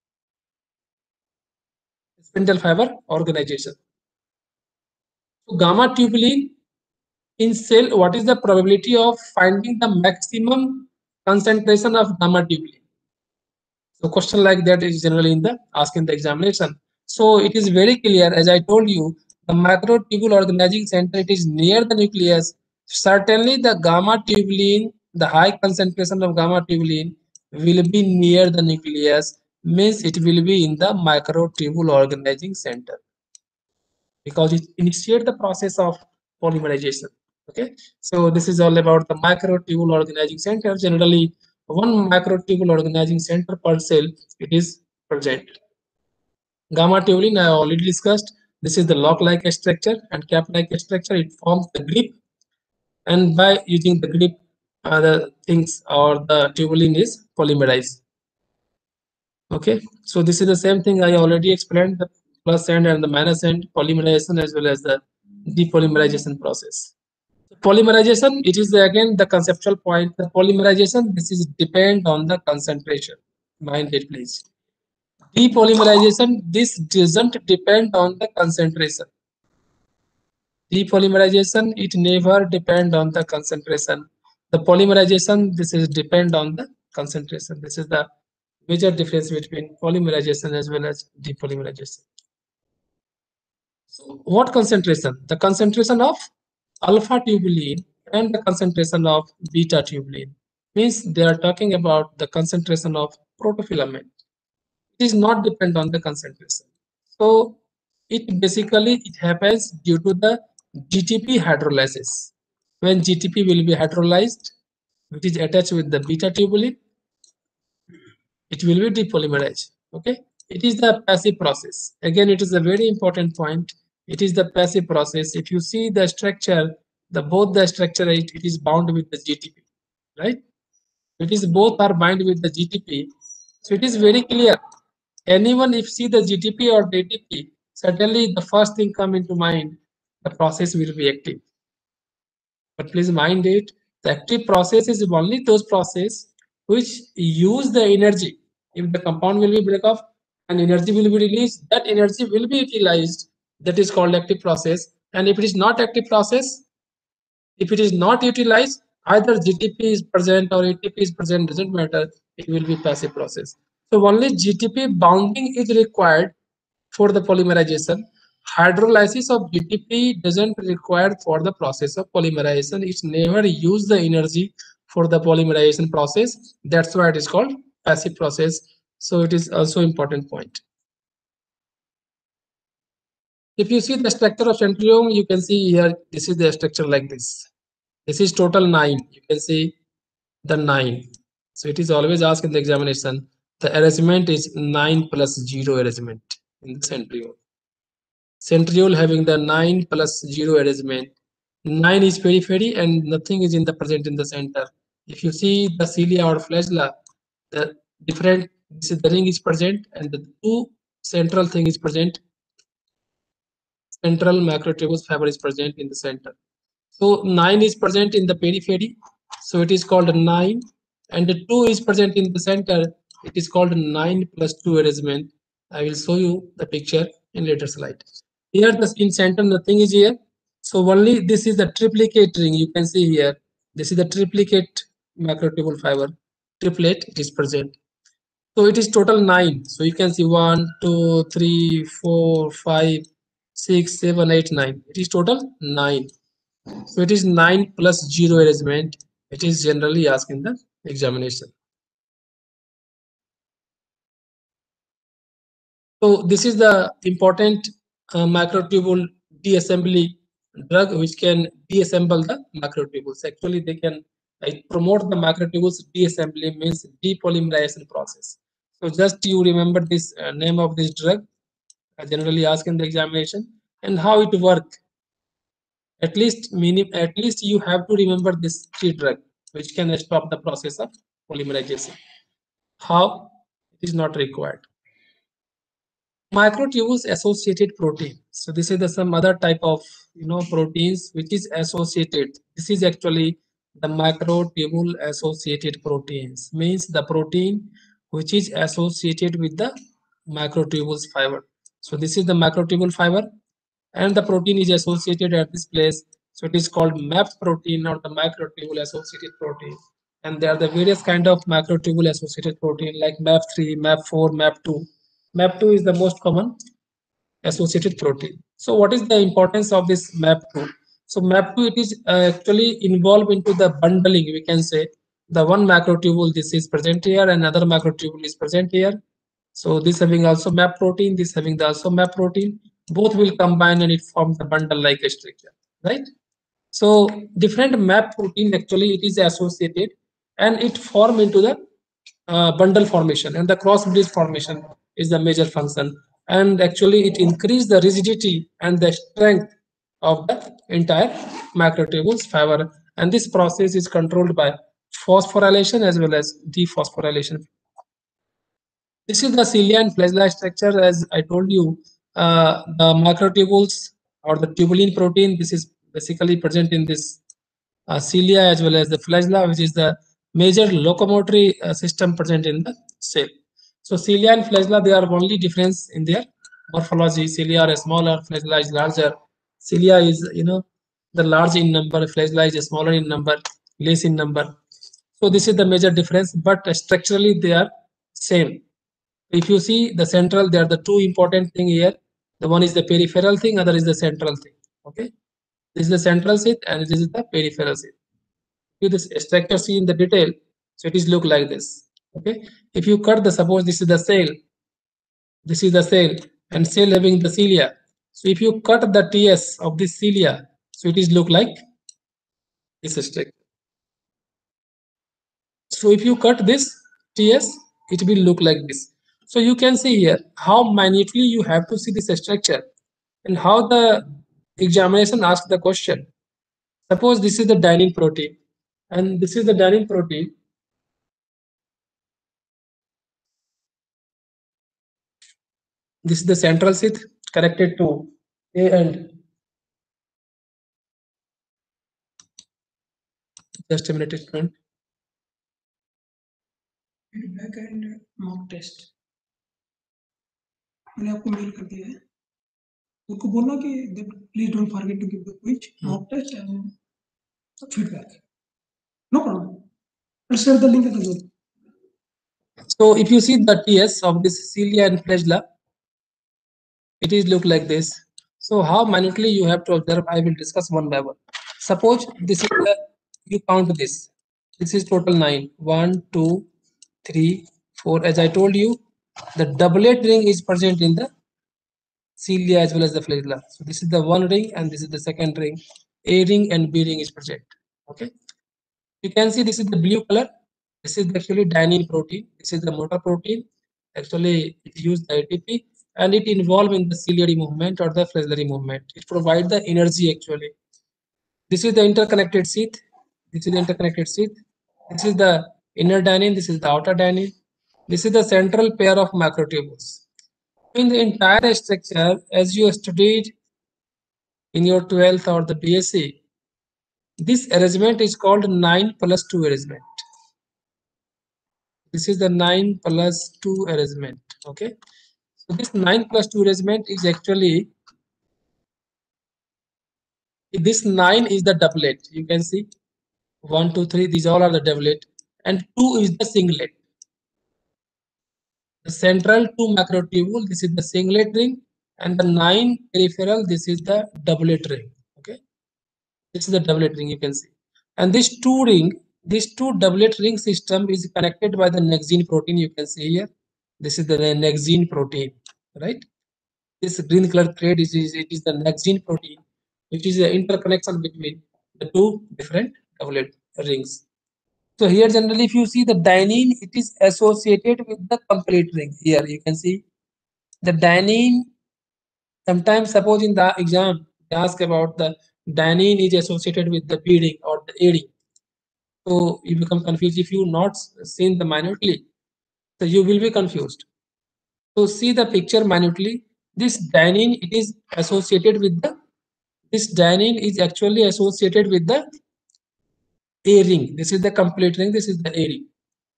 spindle fiber organization. So gamma tubulin in cell, what is the probability of finding the maximum concentration of gamma tubulin? So question like that is generally in the asked in the examination. So it is very clear, as I told you, the macrotubule organizing center, it is near the nucleus. Certainly the gamma tubulin, the high concentration of gamma tubulin will be near the nucleus, means it will be in the microtubule organizing center, because it initiates the process of polymerization. Okay, so this is all about the microtubule organizing center. Generally, one microtubule organizing center per cell it is present. Gamma tubulin I already discussed. This is the lock-like structure and cap-like structure. It forms the grip, and by using the grip, the things or the tubulin is polymerized. Okay, so this is the same thing I already explained, the plus end and the minus end polymerization as well as the depolymerization process. Polymerization, it is again the conceptual point. The polymerization, this is depend on the concentration. Mind it, please. Depolymerization, this doesn't depend on the concentration. Depolymerization, it never depend on the concentration. The polymerization, this is depend on the concentration. This is the major difference between polymerization as well as depolymerization. So what concentration? The concentration of alpha tubulin and the concentration of beta tubulin, means they are talking about the concentration of protofilament. It is not depend on the concentration. So it basically it happens due to the GTP hydrolysis. When GTP will be hydrolyzed, which is attached with the beta tubulin, it will be depolymerized. Okay, it is the passive process. Again, it is a very important point. It is the passive process. If you see the structure, both the structure it is bound with the GTP, right? It is both are bound with the GTP. So it is very clear. Anyone if see the GTP or DTP, certainly the first thing come into mind, the process will be active. But please mind it, the active process is only those process which use the energy. If the compound will be break off and energy will be released, that energy will be utilized. That is called active process. And if it is not active process, if it is not utilized, Either GTP is present or ATP is present, doesn't matter, it will be passive process. So only GTP bounding is required for the polymerization. Hydrolysis of GTP doesn't require for the process of polymerization. It's never use the energy for the polymerization process. That's why it is called passive process. So it is also important point. If you see the structure of centriole, you can see here, this is the structure like this. This is total 9. You can see the 9. So it is always asked in the examination. The arrangement is 9 plus 0 arrangement in the centriole. Centriole having the 9 plus 0 arrangement. 9 is periphery and nothing is in the present in the center. If you see the cilia or flagella, the different, this is the ring is present and the two central thing is present. Central macrotubule fiber is present in the center. So 9 is present in the periphery, so it is called 9, and the 2 is present in the center, it is called 9 plus 2 arrangement. I will show you the picture in later slide. Here the in center nothing is here, so only this is the triplicate ring. You can see here, this is the triplicate macrotubule fiber, triplet it is present. So it is total 9. So you can see 1, 2, 3, 4, 5, 6, 7, 8, 9. It is total 9. So it is 9 plus 0 arrangement. It is generally asked in the examination. So this is the important macrotubule deassembly drug which can deassemble the macrotubules. Actually, they can promote the macrotubules deassembly, means depolymerization process. So just you remember this name of this drug, generally asked in the examination, and how it work. At least you have to remember this three drug which can stop the process of polymerization. How? It is not required. Microtubules associated protein. So this is some other type of proteins which is associated. This is actually the microtubule associated proteins, means the protein which is associated with the microtubules fiber. So this is the microtubule fiber and the protein is associated at this place. So it is called MAP protein or the microtubule associated protein. And there are the various kind of microtubule associated protein like MAP3, MAP4, MAP2. MAP2 is the most common associated protein. So what is the importance of this MAP2? So MAP2, it is actually involved into the bundling, we can say. The one macrotubule, this is present here, and another macrotubule is present here. So this having also MAP protein, this having the also MAP protein, both will combine and it forms the bundle like a structure, right? So different MAP protein actually it is associated and it form into the bundle formation, and the cross bridge formation is the major function, and actually it increase the rigidity and the strength of the entire macrotubules fiber, and this process is controlled by phosphorylation as well as dephosphorylation. This is the cilia and flagella structure. As I told you, the macrotubules or the tubulin protein, this is basically present in this cilia as well as the flagella, which is the major locomotory system present in the cell. So cilia and flagella, they are only difference in their morphology. Cilia are smaller, flagella is larger. Cilia is the large in number, flagella is smaller in number, less in number. So this is the major difference, but structurally they are same. If you see the central, there are the two important thing here. The one is the peripheral thing, other is the central thing. Okay, this is the central sheath and this is the peripheral sheath. If this structure see in the detail, so it is look like this. Okay, if you cut the, suppose this is the cell, this is the cell, and cell having the cilia. So if you cut the TS of this cilia, so it is look like this structure. So if you cut this TS, it will look like this. So you can see here how minutely you have to see this structure and how the examination asks the question. Suppose this is the dynein protein and this is the dynein protein. This is the central sheath connected to A and just a minute, student. Feedback and mock test मैंने आपको mail कर दिया है, उनको बोलना कि please don't forget to give the quiz, mock test and feedback. No problem. I'll share the link as well. So if you see the TS of this cilia and flagella, it is look like this. So how minutely you have to observe, I will discuss one by one. Suppose this is the, you count this. This is total 9. 1, 2, 3, 4. As I told you, the doublet ring is present in the cilia as well as the flagella. So this is the one ring and this is the second ring. A ring and B ring is present. Okay. You can see this is the blue color. This is actually dynein protein. This is the motor protein. Actually, it uses the ATP and it involved in the ciliary movement or the flagellary movement. It provides the energy actually. This is the interconnected sheath. This is the interconnected sheath. This is the inner dynein. This is the outer dynein. This is the central pair of macrotubules. In the entire structure, as you studied in your 12th or the BSc, this arrangement is called 9+2 arrangement. This is the 9+2 arrangement. Okay, so this 9+2 arrangement is actually, this 9 is the doublet. You can see 1, 2, 3, these all are the doublet, and 2 is the singlet. The central 2 macrotubule, this is the singlet ring, and the 9 peripheral, this is the doublet ring. Okay, this is the doublet ring, you can see. And this two doublet ring system is connected by the nexine protein. You can see here, this is the nexine protein, right? This green color thread is the nexine protein, which is the interconnection between the two different doublet rings. So here generally if you see the dynein, it is associated with the complete ring. Here you can see the dynein. Sometimes suppose in the exam they ask about the dynein is associated with the B ring or the A ring. So you become confused if you not seen the minutely. So you will be confused. So see the picture minutely. This dynein, it is associated with the, this dynein is actually associated with the A ring. This is the complete ring. This is the A ring.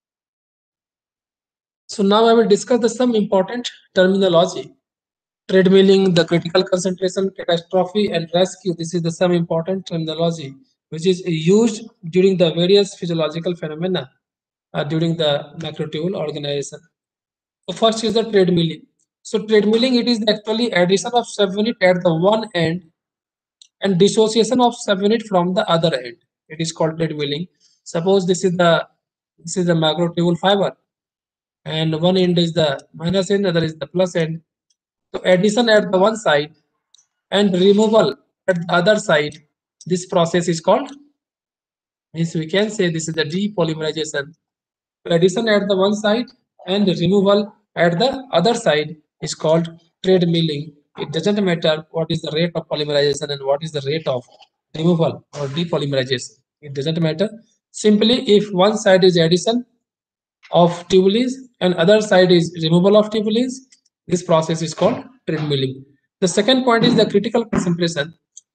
So now I will discuss some important terminology. Treadmilling, the critical concentration, catastrophe, and rescue. This is some important terminology which is used during the various physiological phenomena during the macrotubule organization. So first is the treadmilling. So treadmilling, it is actually addition of subunit at the one end and dissociation of subunit from the other end. It is called treadmilling. Suppose this is the macrotubule fiber, and one end is the minus end, other is the plus end. So addition at the one side and removal at the other side. This process is called, means we can say this is the depolymerization. Addition at the one side and removal at the other side is called treadmilling. It doesn't matter what is the rate of polymerization and what is the rate of removal or depolymerization. It doesn't matter. Simply if one side is addition of tubules and other side is removal of tubules, this process is called treadmilling. The second point is the critical concentration.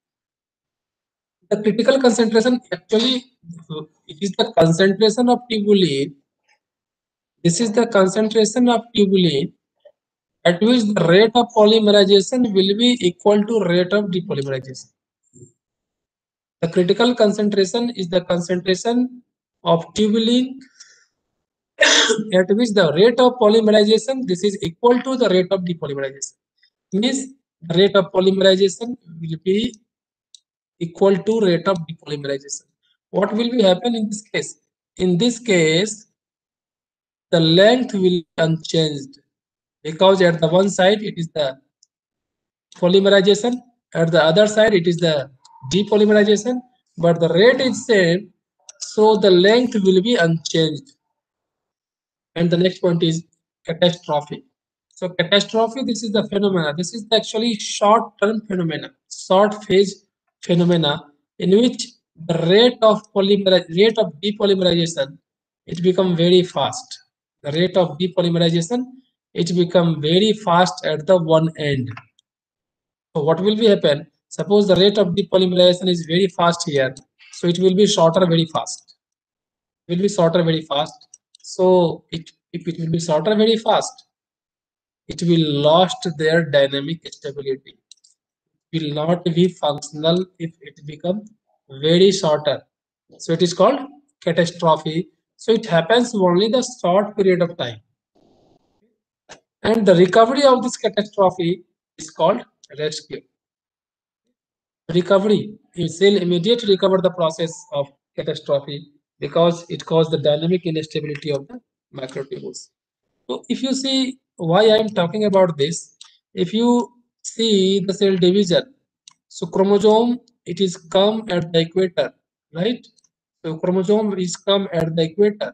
The critical concentration actually, it is the concentration of tubulin. This is the concentration of tubulin at which the rate of polymerization will be equal to rate of depolymerization. The critical concentration is the concentration of tubulin at which the rate of polymerization, this is equal to the rate of depolymerization. Means the rate of polymerization will be equal to rate of depolymerization. What will be happen in this case? In this case, the length will be unchanged because at the one side it is the polymerization, at the other side it is the depolymerization, but the rate is same, so the length will be unchanged. And the next point is catastrophe. So catastrophe, this is the phenomena. This is actually short-term phenomena, short phase phenomena in which the rate of depolymerization, it become very fast. The rate of depolymerization, it become very fast at the one end. So what will be happen? Suppose the rate of depolymerization is very fast here, so it will be shorter very fast. It will be shorter very fast. So if it will be shorter very fast, it will lost their dynamic stability. It will not be functional if it become very shorter. So it is called catastrophe. So it happens only the short period of time. And the recovery of this catastrophe is called rescue. Recovery, you will immediately recover the process of catastrophe because it caused the dynamic instability of the microtubules. So if you see why I am talking about this, if you see the cell division, so chromosome, it is come at the equator, right? So chromosome is come at the equator.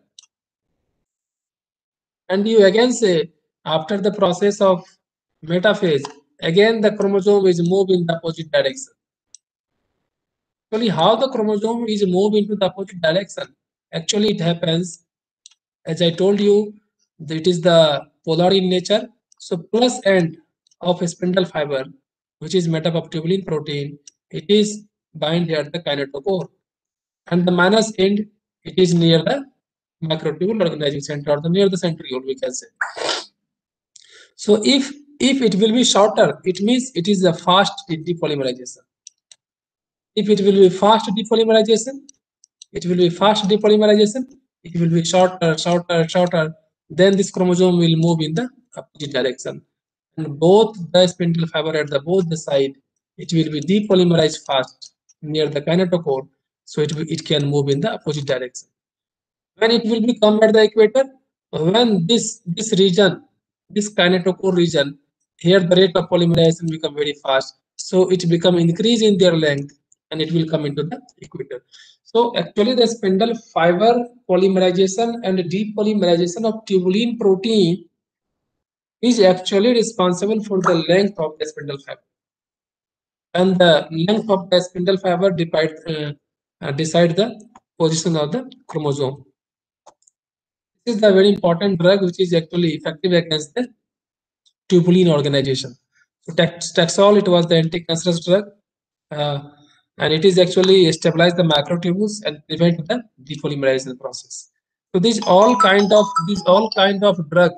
And you again say after the process of metaphase, again the chromosome is moved in the opposite direction. Actually, how the chromosome is moved into the opposite direction? Actually, it happens, as I told you, it is the polar in nature. So plus end of a spindle fiber, which is made up of tubulin protein, it is bind at the kinetochore. And the minus end, it is near the microtubule organizing center, or the near the centriole, we can say. So if it will be shorter, it means it is a fast depolymerization. If it will be fast depolymerization, it will be fast depolymerization. It will be shorter. Then this chromosome will move in the opposite direction, and both the spindle fiber at the both the side, it will be depolymerized fast near the kinetochore, so it can move in the opposite direction. When it will be come at the equator, when this region, this kinetochore region, here the rate of polymerization become very fast, so it become increase in their length and it will come into the equator. So actually the spindle fiber polymerization and depolymerization of tubulin protein is actually responsible for the length of the spindle fiber, and the length of the spindle fiber decide the position of the chromosome. This is the very important drug which is actually effective against the tubulin organization. So Taxol, it was the anti-cancerous drug, and it is actually stabilize the macrotubules and prevent the depolymerization process. So these all kind of drug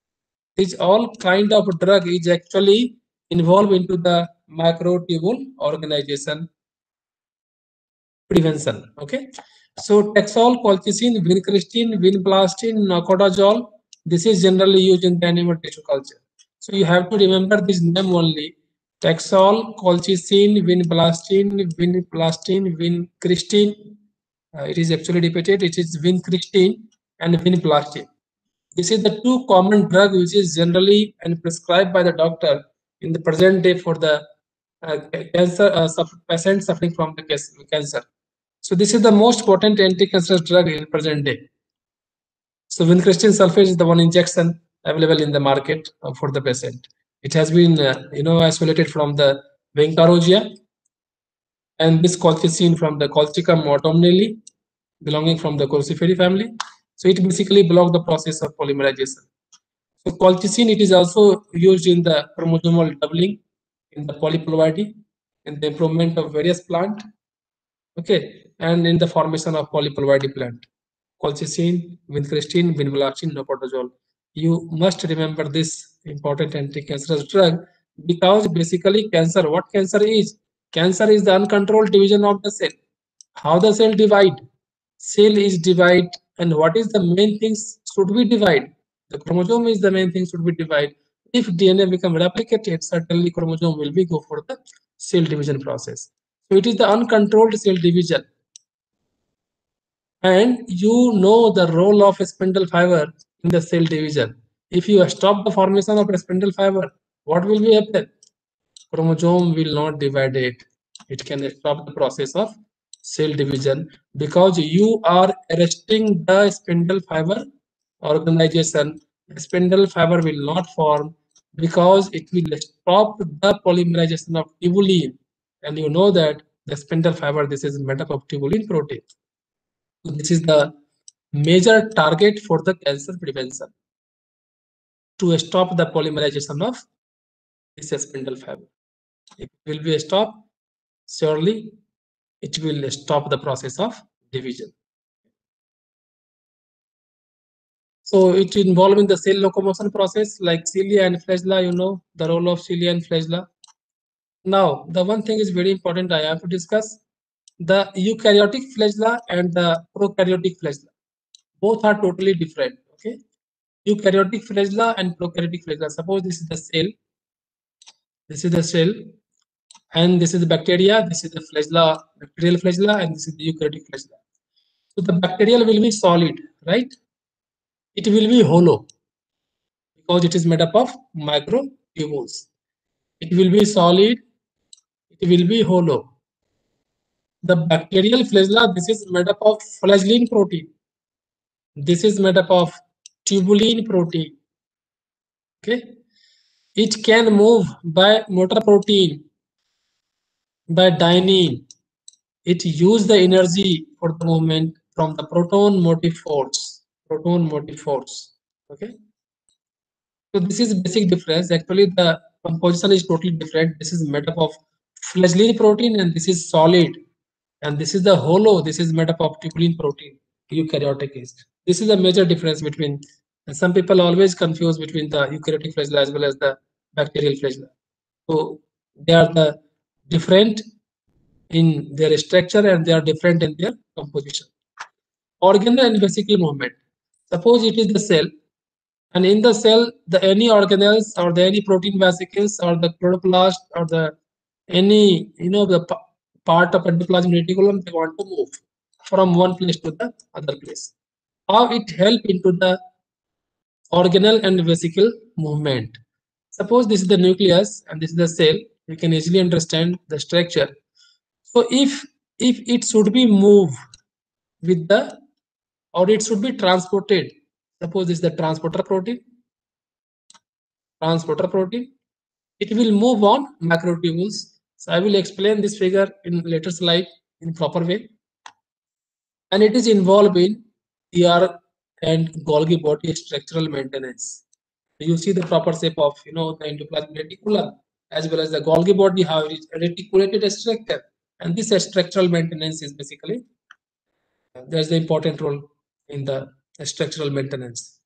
is actually involved into the microtubule organization prevention. Okay, so Taxol, colchicine, vincristine, vinblastine, nacodazole, this is generally used in the animal tissue culture. So you have to remember this name only: Taxol, colchicine, vinblastine, vincristine. It is actually repeated. It is vincristine and vinblastine. This is the two common drug which is generally and prescribed by the doctor in the present day for the cancer patient suffering from the cancer. So this is the most potent anti-cancerous drug in present day. So vincristine sulfate is the one injection available in the market for the patient. It has been isolated from the Vincarosia, and this colchicine from the Colchicum autumnale, belonging from the Corsiferae family. So it basically blocks the process of polymerization. So colchicine, it is also used in the chromosomal doubling, in the polyploidy, in the improvement of various plant, okay, and in the formation of polyploidy plant. Colchicine, vincristine, vinblastine, nacodazole. You must remember this important anti-cancerous drug, because basically cancer, what cancer is? Cancer is the uncontrolled division of the cell. How the cell divide? Cell is divide, and what is the main things should be divide? The chromosome is the main thing should be divide. If DNA become replicated, certainly chromosome will be go for the cell division process. So it is the uncontrolled cell division. And you know the role of a spindle fiber in the cell division. If you stop the formation of a spindle fiber, what will be happen? Chromosome will not divide it. It can stop the process of cell division, because you are arresting the spindle fiber organization. The spindle fiber will not form because it will stop the polymerization of tubulin. And you know that the spindle fiber, this is made up of tubulin protein. So this is the major target for the cancer prevention, to stop the polymerization of this spindle fiber. If it will be stopped, surely it will stop the process of division. So it involved in the cell locomotion process, like cilia and flagella. You know the role of cilia and flagella. Now the one thing is very important I have to discuss. the eukaryotic flagella and the prokaryotic flagella. Both are totally different. Okay, eukaryotic flagella and prokaryotic flagella. Suppose this is the cell. This is the cell, and this is the bacteria. This is the flagella, bacterial flagella, and this is the eukaryotic flagella. So the bacterial will be solid, right? It will be hollow because it is made up of microtubules. It will be solid. It will be hollow. The bacterial flagella, this is made up of flagellin protein. This is made up of tubulin protein. Okay, it can move by motor protein, by dynein. It uses the energy for the movement from the proton motive force. Proton motive force. Okay, so this is basic difference. Actually, the composition is totally different. This is made up of flagellin protein, and this is solid, and this is the hollow. This is made up of tubulin protein. Eukaryotic is. This is a major difference between. And some people always confuse between the eukaryotic flagella as well as the bacterial flagella. So they are the different in their structure and they are different in their composition. Organelle and vesicle movement. Suppose it is the cell, and in the cell, the any organelles or the any protein vesicles or the chloroplast or the any the part of endoplasmic reticulum, they want to move from one place to the other place. How it help into the organelle and vesicle movement. Suppose this is the nucleus and this is the cell. You can easily understand the structure. So if it should be moved with the, or it should be transported. Suppose this is the transporter protein. It will move on macrotubules. So I will explain this figure in later slide in proper way. And it is involved in ER and Golgi body structural maintenance. You see the proper shape of the endoplasmic reticulum as well as the Golgi body, how it is reticulated structure, and this structural maintenance is basically there's the important role in the structural maintenance.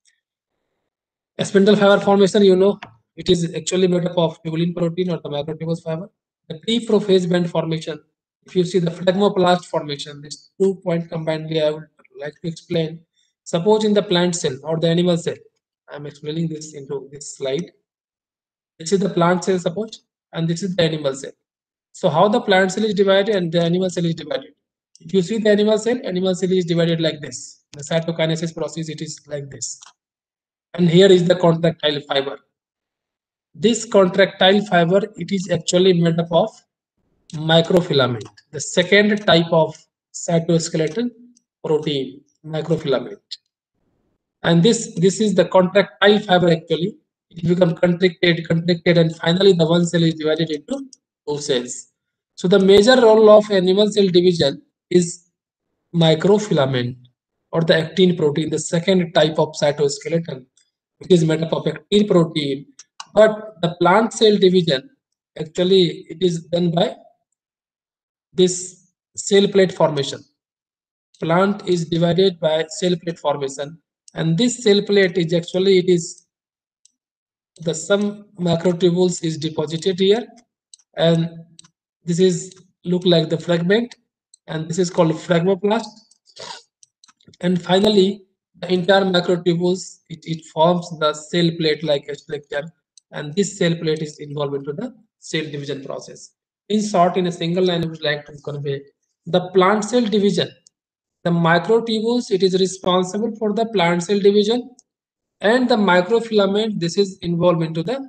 A spindle fiber formation, it is actually made up of tubulin protein or the macrotubules fiber. The pre-prophase band formation, if you see the phlegmoplast formation, this 2 point combinedly I would like to explain. Suppose in the plant cell or the animal cell, I'm explaining this into this slide. This is the plant cell, suppose, and this is the animal cell. So how the plant cell is divided and the animal cell is divided. If you see the animal cell is divided like this. The cytokinesis process, it is like this. And here is the contractile fiber. This contractile fiber, it is actually made up of microfilament, the second type of cytoskeleton protein, microfilament. And this is the contractile fiber. Actually it becomes contracted, and finally the one cell is divided into two cells. So the major role of animal cell division is microfilament or the actin protein, the second type of cytoskeleton, which is made up of actin protein. But the plant cell division, actually it is done by this cell plate formation. Plant is divided by cell plate formation, and this cell plate is actually, it is the some macrotubules is deposited here, and this is look like the fragment, and this is called phlegmoplast. And finally the entire macrotubules, it forms the cell plate like a structure, and this cell plate is involved into the cell division process. In short, in a single line, I would like to convey the plant cell division. The microtubules, it is responsible for the plant cell division, and the microfilament, this is involved into the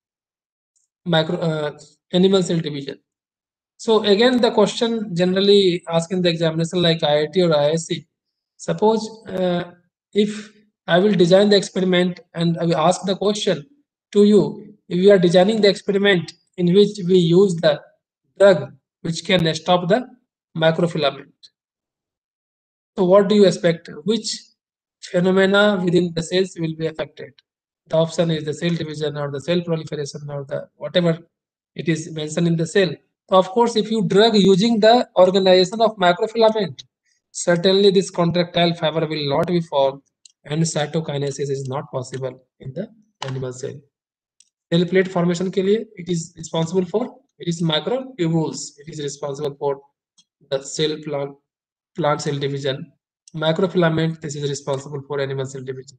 animal cell division. So again, the question generally asked in the examination like IIT or ISC, suppose if I will design the experiment and I will ask the question to you, if we are designing the experiment in which we use the drug which can stop the microfilament. So what do you expect? Which phenomena within the cells will be affected? The option is the cell division or the cell proliferation or the whatever it is mentioned in the cell. So of course, if you drug using the organization of microfilament, certainly this contractile fiber will not be formed and cytokinesis is not possible in the animal cell. Cell plate formation के लिए it is responsible for, it is microtubules, it is responsible for the plant cell division. Microfilament, this is responsible for animal cell division.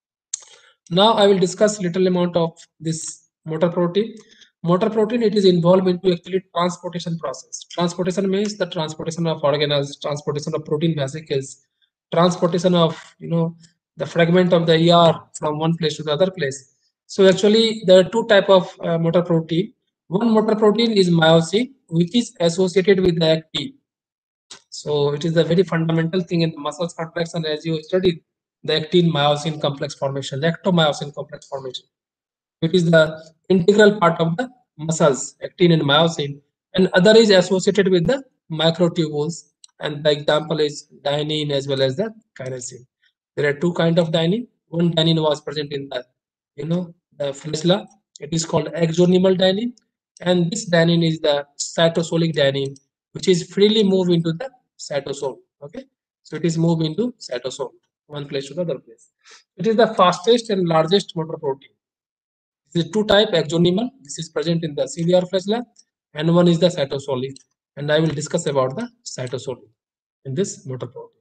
Now I will discuss little amount of this motor protein. Motor protein, it is involved into actually transportation process. Transportation means the transportation of organelles, transportation of protein vesicles, transportation of the fragment of the ER from one place to the other place. So actually there are two type of motor protein. One motor protein is myosin, which is associated with the actin. So it is a very fundamental thing in the muscles contraction, as you studied the actin myosin complex formation, actomyosin complex formation. It is the integral part of the muscles, actin and myosin, and other is associated with the microtubules, and the example is dynein as well as the kinesin. There are two kind of dynein. One dynein was present in the the flagella. It is called axonemal dynein, and this dynein is the cytosolic dynein, which is freely moved into the cytosol. Okay, so it is moved into cytosol, one place to the other place. It is the fastest and largest motor protein. This is two type axonemal. This is present in the ciliar flagella, and one is the cytosolic. And I will discuss about the cytosolic in this motor protein.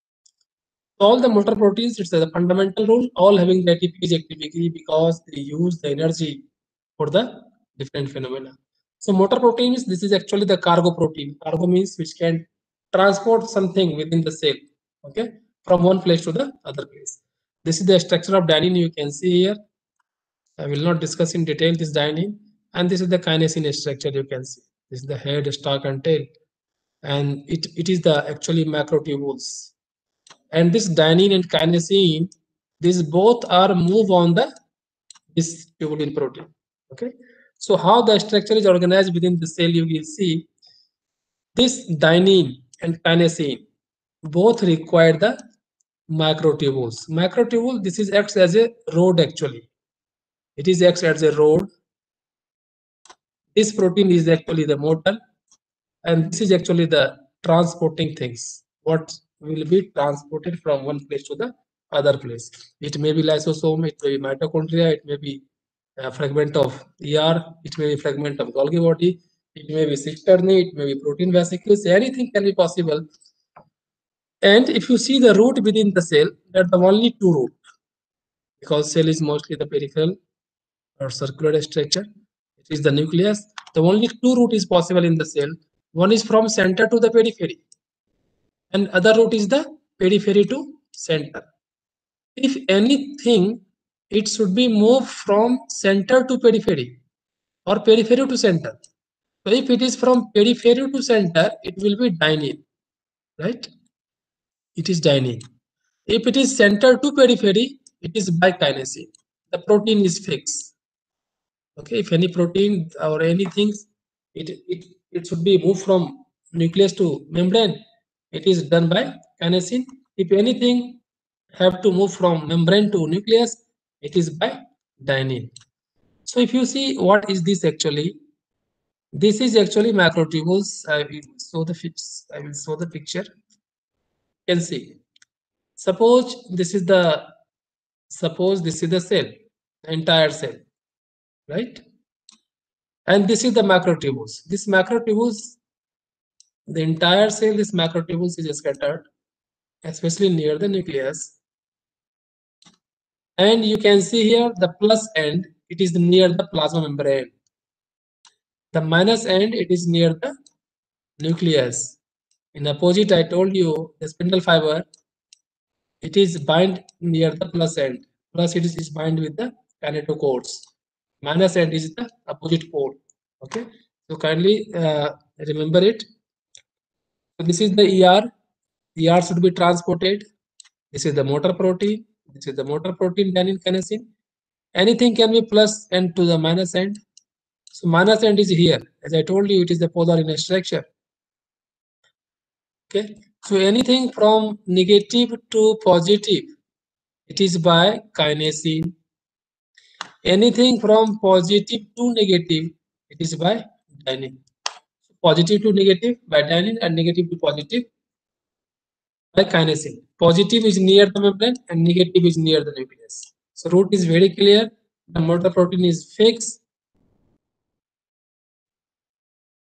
All the motor proteins, it's a fundamental rule. All having the ATP is activity because they use the energy for the different phenomena. So motor proteins, this is actually the cargo protein. Cargo means which can transport something within the cell, okay, from one place to the other place. This is the structure of dynein you can see here. I will not discuss in detail this dynein, and this is the kinesin structure you can see. This is the head, stalk, and tail, and it is the actually macrotubules. And this dynein and kinesin, these both are move on this tubulin protein. Okay, so how the structure is organized within the cell, you will see this dynein and kinesin both require the microtubules. Microtubule, this is acts as a road actually. It is acts as a road. This protein is actually the motor, and this is actually the transporting things. What will be transported from one place to the other place. It may be lysosome, it may be mitochondria, it may be a fragment of ER, it may be fragment of Golgi body, it may be cisternae, it may be protein vesicles, anything can be possible. And if you see the root within the cell, there are the only two root, because cell is mostly the peripheral or circular structure. It is the nucleus. The only two route is possible in the cell. One is from center to the periphery, and other route is the periphery to center. If anything, it should be moved from center to periphery or periphery to center. So if it is from periphery to center, it will be dynein, right? It is dynein. If it is center to periphery, it is bikinesin. The protein is fixed. Okay, if any protein or anything, it should be moved from nucleus to membrane. It is done by kinesin. If anything have to move from membrane to nucleus, it is by dynein. So if you see what is this actually, this is actually macrotubules. I will show the picture. You can see. Suppose this is the cell, the entire cell, right? And this is the macrotubules. This macrotubules, the entire cell, this macrotubules is scattered, especially near the nucleus. And you can see here the plus end, it is near the plasma membrane. The minus end, it is near the nucleus. In opposite, I told you the spindle fiber, it is bind near the plus end. Plus it is bind with the kinetochores. Minus end is the opposite pole. Okay, so kindly remember it. So this is the ER. ER should be transported. This is the motor protein. This is the motor protein dynein kinesin. Anything can be plus end to the minus end. So minus end is here. As I told you, it is the polar in structure. Okay. So anything from negative to positive, it is by kinesin. Anything from positive to negative, it is by dynein. Positive to negative by dynein, and negative to positive by kinesin. Positive is near the membrane and negative is near the nucleus. So route is very clear. The motor protein is fixed.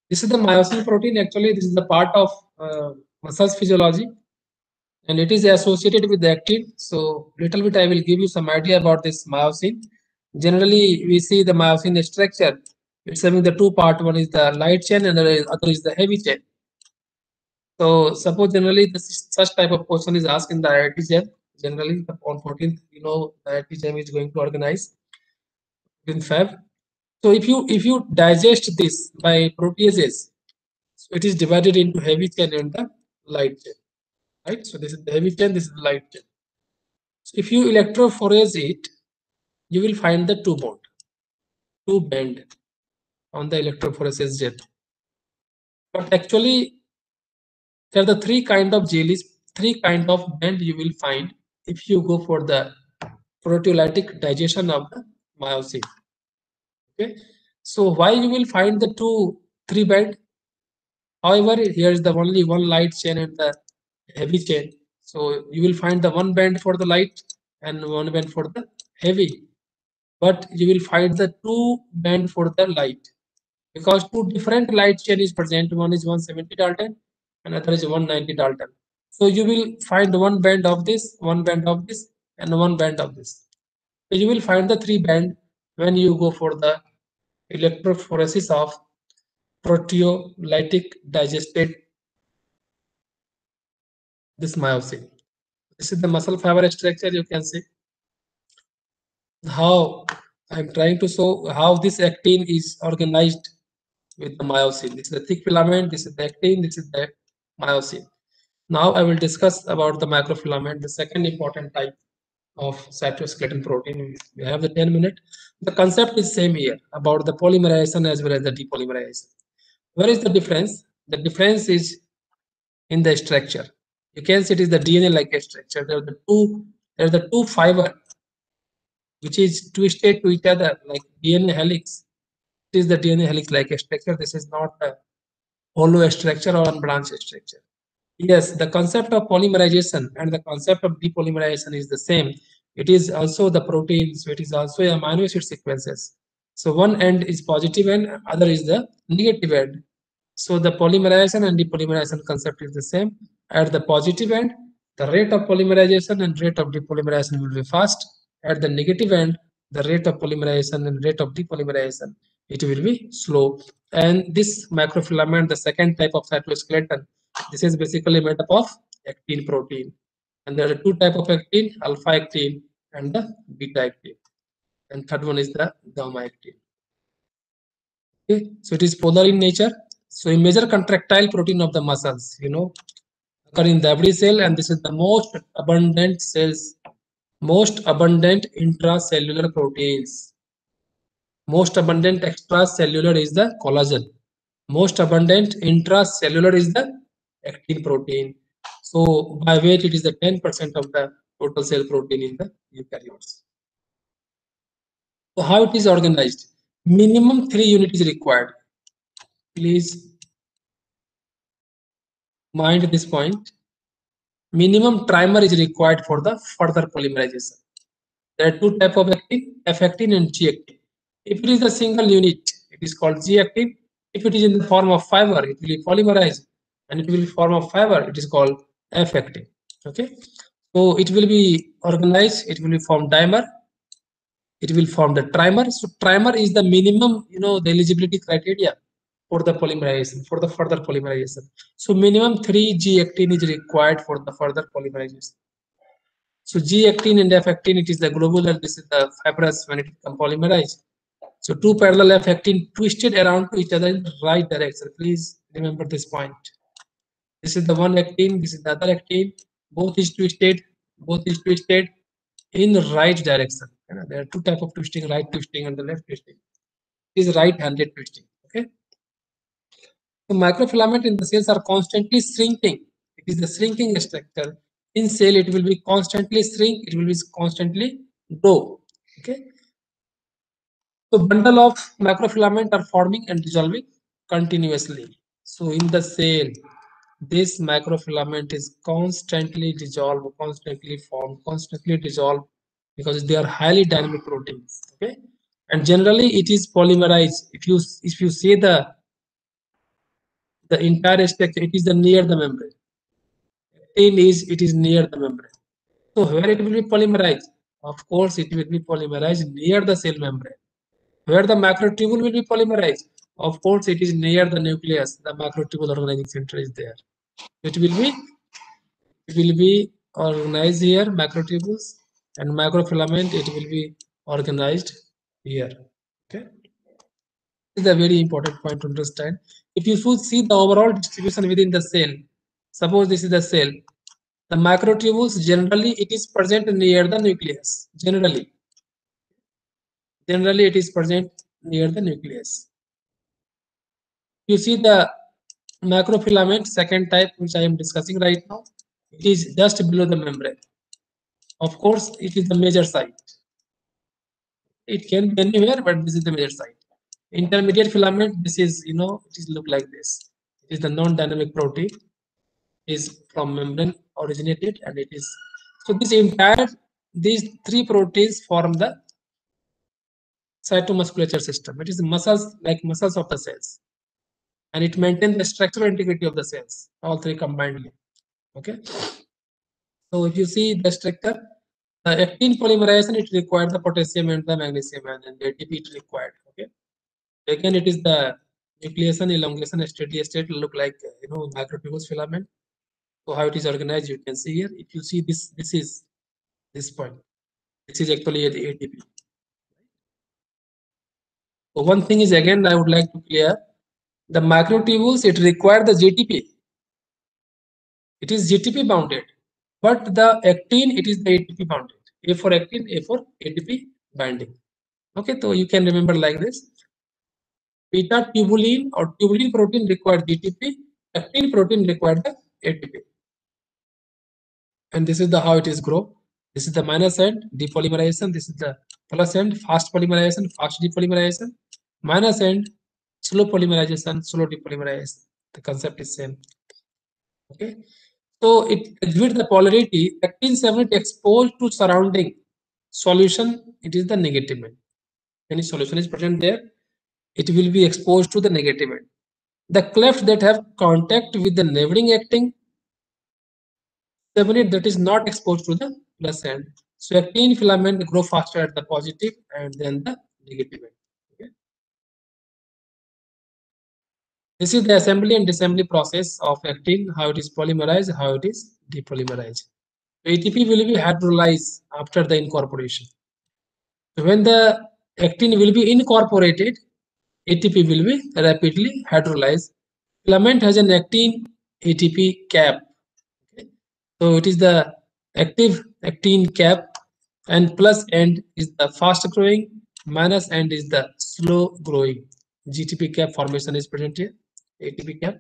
This is the myosin protein. Actually, this is the part of muscles physiology, and it is associated with the actin. So little bit I will give you some idea about this myosin. Generally, we see the myosin structure. It's having the two part. One is the light chain, and the other is the heavy chain. So suppose generally this such type of question is asked in the IIT exam. Generally, on 14th, the IIT exam is going to organize in Feb. So if you digest this by proteases, so it is divided into heavy chain and the light chain, right? So this is the heavy chain, this is the light chain. So if you electrophorese it, you will find the two bend on the electrophoresis jet. But actually, there are the three kind of jellies, three kind of bend you will find if you go for the proteolytic digestion of the myosin. Okay, so why you will find the three bend? However, here is the only one light chain and the heavy chain. So you will find the one band for the light and one band for the heavy. But you will find the two band for the light, because two different light chain is present. One is 170 Dalton, another is 190 Dalton. So you will find one band of this, one band of this, and one band of this. So you will find the three band when you go for the electrophoresis of proteolytic digested this myosin. This is the muscle fiber structure. You can see how I'm trying to show how this actin is organized with the myosin. This is the thick filament, this is the actin, this is the myosin. Now I will discuss about the microfilament, the second important type of cytoskeleton protein. We have the 10 minutes. The concept is same here about the polymerization as well as the depolymerization. Where is the difference? The difference is in the structure. You can see it is the DNA-like structure. There are the two fiber which is twisted to each other like DNA helix. It is the DNA helix-like structure. This is not a hollow structure or unbranched structure. Yes, the concept of polymerization and the concept of depolymerization is the same. It is also the proteins, so it is also amino acid sequences. So one end is positive end, other is the negative end. So the polymerization and depolymerization concept is the same. At the positive end, the rate of polymerization and rate of depolymerization will be fast. At the negative end, the rate of polymerization and rate of depolymerization, it will be slow. And this microfilament, the second type of cytoskeleton, this is basically made up of actin protein. And there are two types of actin, alpha actin and the beta actin. And third one is the gamma actin. Okay, so it is polar in nature. So a major contractile protein of the muscles, occur in the every cell, and this is the most abundant intracellular proteins. Most abundant extracellular is the collagen. Most abundant intracellular is the actin protein. So by weight, it is the 10% of the total cell protein in the eukaryotes. So how it is organized? Minimum 3 units is required. Please mind this point. Minimum trimer is required for the further polymerization. There are two types of actin, F actin and G actin. If it is a single unit, it is called G actin. If it is in the form of fiber, it will be polymerized, and it will be form of fiber, it is called F actin. Okay, so it will be organized, it will be form dimer, it will form the trimer. So trimer is the minimum, the eligibility criteria for the polymerization, for the further polymerization. So minimum 3 G actin is required for the further polymerization. So G actin and F actin, it is the globular, this is the fibrous when it becomes polymerized. So two parallel F actin twisted around to each other in the right direction. Please remember this point. This is the one actin, this is the other actin. Both is twisted in the right direction. There are two types of twisting, right twisting and the left twisting. It is right-handed twisting. Okay. So microfilament in the cells are constantly shrinking. It is the shrinking structure. In cell, it will be constantly shrink, it will be constantly grow. Okay. So bundle of microfilament are forming and dissolving continuously. So in the cell, this microfilament is constantly dissolved, constantly formed, constantly dissolved, because they are highly dynamic proteins. Okay, and generally it is polymerized. If you see the the entire structure, it is the near the membrane. Actin is, it is near the membrane. So where it will be polymerized? Of course, it will be polymerized near the cell membrane. Where the macrotubule will be polymerized? Of course, it is near the nucleus. The macrotubule organizing center is there. It will be organized here, macrotubules, and macrofilament, it will be organized here. Okay, this is a very important point to understand. If you should see the overall distribution within the cell, suppose this is the cell, the macrotubules generally it is present near the nucleus. Generally it is present near the nucleus. You see the macrofilament second type, which I am discussing right now, it is just below the membrane. Of course, it is the major site. It can be anywhere, but this is the major site. Intermediate filament, this is, it is look like this. It is the non-dynamic protein, is from membrane originated, and it is, so this entire, these three proteins form the cytomusculature system. It is muscles, like muscles of the cells, and it maintains the structural integrity of the cells, all three combinedly. Okay, so if you see the structure, the actin polymerization, it required the potassium and the magnesium, and then the ATP it required. Okay, again it is the nucleation, elongation, steady state look like macrotubule filament. So how it is organized, you can see here. If you see this, this is this point. This is actually the ATP. So one thing is, again I would like to clear, the macrotubules, it require the GTP. It is GTP bounded, but the actin, it is the ATP bounded. A for actin, A for ATP binding. Okay, so you can remember like this. Beta tubulin or tubulin protein require GTP, actin protein require the ATP. And this is the how it is grow. This is the minus end, depolymerization. This is the plus end, fast polymerization, fast depolymerization. Minus end, slow polymerization, slow depolymerization. The concept is same. Okay, so it exhibits the polarity. Actin 7 exposed to surrounding solution, it is the negative end. Any solution is present there, it will be exposed to the negative end. The clefts that have contact with the neighboring actin 7 that is not exposed to the plus end. So actin filament grow faster at the positive and then the negative end. Okay. This is the assembly and disassembly process of actin, how it is polymerized, how it is depolymerized. ATP will be hydrolyzed after the incorporation. So when the actin will be incorporated, ATP will be rapidly hydrolyzed. Filament has an actin ATP cap. Okay. So it is the active actin cap, and plus end is the fast growing, minus end is the slow growing. GTP cap formation is present here, ATP cap.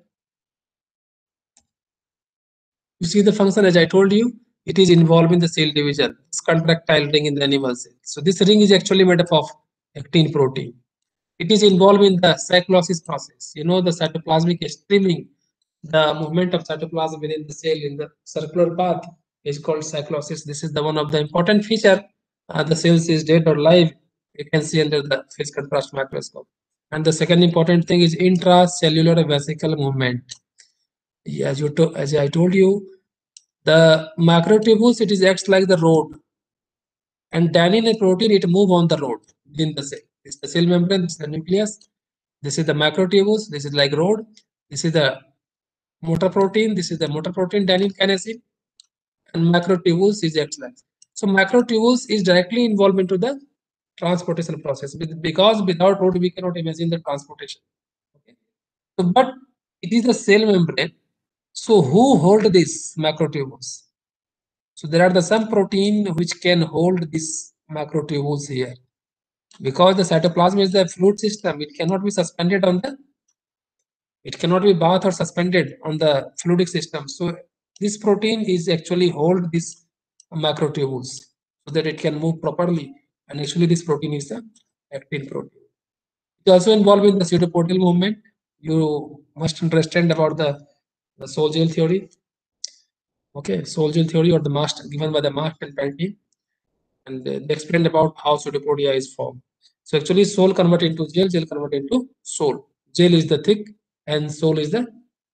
You see the function, as I told you, it is involved in the cell division. It's contractile ring in the animal cell. So this ring is actually made up of actin protein. It is involved in the cyclosis process. The cytoplasmic streaming, the movement of cytoplasm within the cell in the circular path is called cyclosis. This is the one of the important feature. The cells is dead or alive, you can see under the phase contrast microscope. And the second important thing is intracellular vesicle movement. As I told you, the macrotubules, it is acts like the road, and dynein and protein, it move on the road within the cell. This is the cell membrane, this is the nucleus, this is the macrotubules, this is like road, this is the motor protein, this is the motor protein dynein kinesin, and macrotubules is acts like. So macrotubules is directly involved into the transportation process, because without road we cannot imagine the transportation. Okay. So, but it is the cell membrane. So who hold these macrotubules? So there are the some protein which can hold these macrotubules here. Because the cytoplasm is the fluid system, it cannot be suspended on the, it cannot be bathed or suspended on the fluidic system. So this protein is actually hold these macrotubules so that it can move properly. And actually this protein is the actin protein. It is also involved in the pseudoproteal movement. You must understand about the Sol-Gel theory. Okay, Sol-Gel theory, or the master given by the Mark and Peltier, and they explained about how pseudopodia is formed. So actually, Sol convert into gel, gel convert into Sol. Gel is the thick, and Sol is the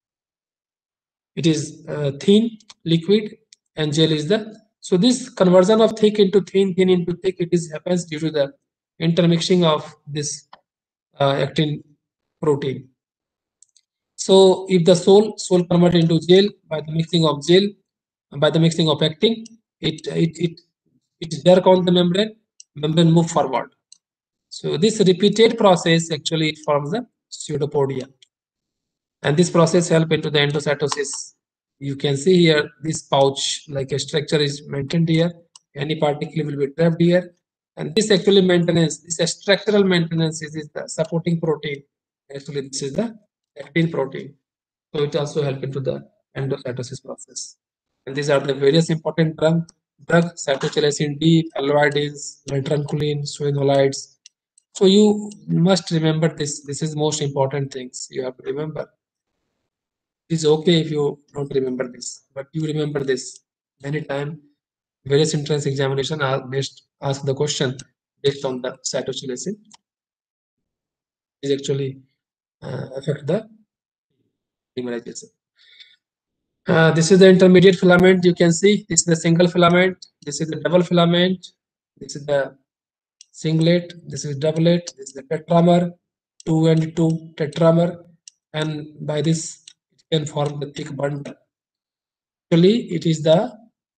it is thin liquid, and gel is the. So this conversion of thick into thin, thin into thick, it is happens due to the intermixing of this actin protein. So if the sol converted into gel by the mixing of gel, by the mixing of actin, it jerk on the membrane move forward. So this repeated process actually forms the pseudopodia, and this process help into the endocytosis. You can see here this pouch like a structure is maintained here. Any particle will be trapped here, and this actually maintenance, this structural maintenance is the supporting protein. Actually, this is the actin protein. So it also help into the endocytosis process. And these are the various important drug cytochalasin D, alloides, nitroculin, swinolides. So you must remember this. This is most important things you have to remember. It's okay if you don't remember this, but you remember this. Many times, various entrance examination are based ask the question based on the cytochalasin. Is actually affect the polymerization. This is the intermediate filament. You can see this is the single filament. This is the double filament. This is the singlet. This is doublet. This is the tetramer. 2 and 2 tetramer, and by this it can form the thick bundle. Actually, it is the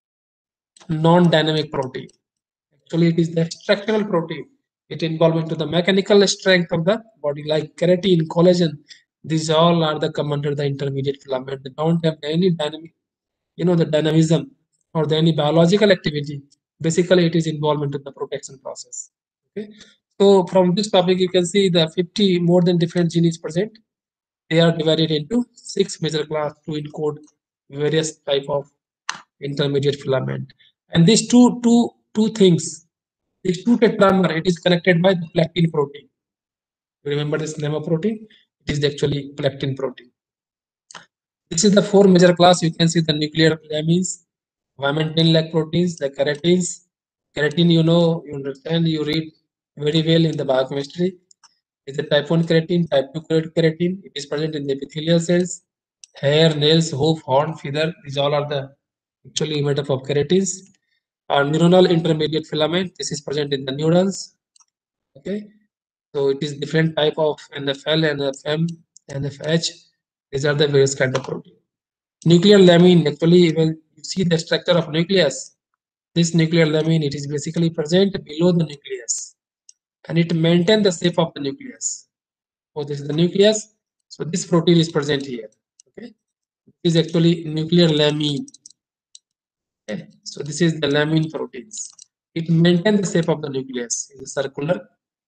non-dynamic protein. Actually, it is the structural protein. It involved into the mechanical strength of the body, like keratin, collagen. These all are the come under the intermediate filament. They don't have any dynamic, the dynamism or the any biological activity. Basically, it is involved into the protection process. Okay. So from this topic, you can see the 50 more than different genes present. They are divided into 6 major class to encode various type of intermediate filament. And these two things, these two tetramer, it is connected by the plectin protein. Remember this NEMA protein? It is actually plectin protein. This is the 4 major class. You can see the nuclear amines, vimentin-like proteins, the keratins. Keratin, you understand, you read very well in the biochemistry. It's a type 1 keratin, type 2 keratin. It is present in the epithelial cells, hair, nails, hoof, horn, feather. These all are the actually made up of keratins. Neuronal intermediate filament. This is present in the neurons. Okay, so it is different type of NFL, NFM, NFH. These are the various kind of protein. Nuclear lamine. Actually, when you see the structure of nucleus, this nuclear lamine, it is basically present below the nucleus, and it maintains the shape of the nucleus. So this is the nucleus. So this protein is present here. Okay, this is actually nuclear lamine. Okay, so this is the lamine proteins. It maintains the shape of the nucleus in the circular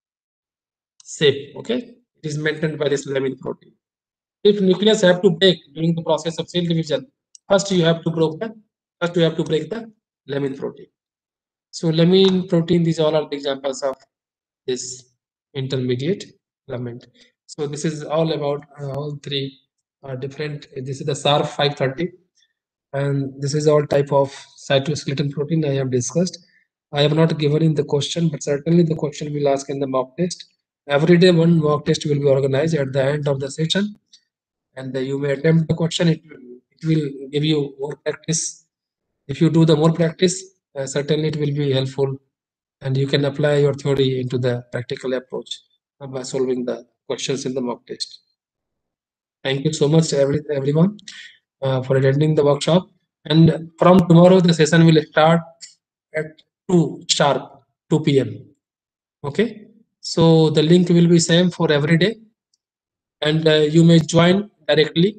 shape. Okay, it is maintained by this lamine protein. If nucleus have to break during the process of cell division, first you have to break the lamine protein. So lamine protein, these all are the examples of this intermediate filament. So this is all about all three different. This is the SARF 530, and this is all type of cytoskeleton protein I have discussed. I have not given in the question, but certainly the question will ask in the mock test. Every day one mock test will be organized at the end of the session, and you may attempt the question. It will give you more practice. If you do the more practice, certainly it will be helpful, and you can apply your theory into the practical approach by solving the questions in the mock test. Thank you so much, everyone, for attending the workshop. And from tomorrow, the session will start at 2 sharp, 2 p.m. Okay, so the link will be same for every day, and you may join directly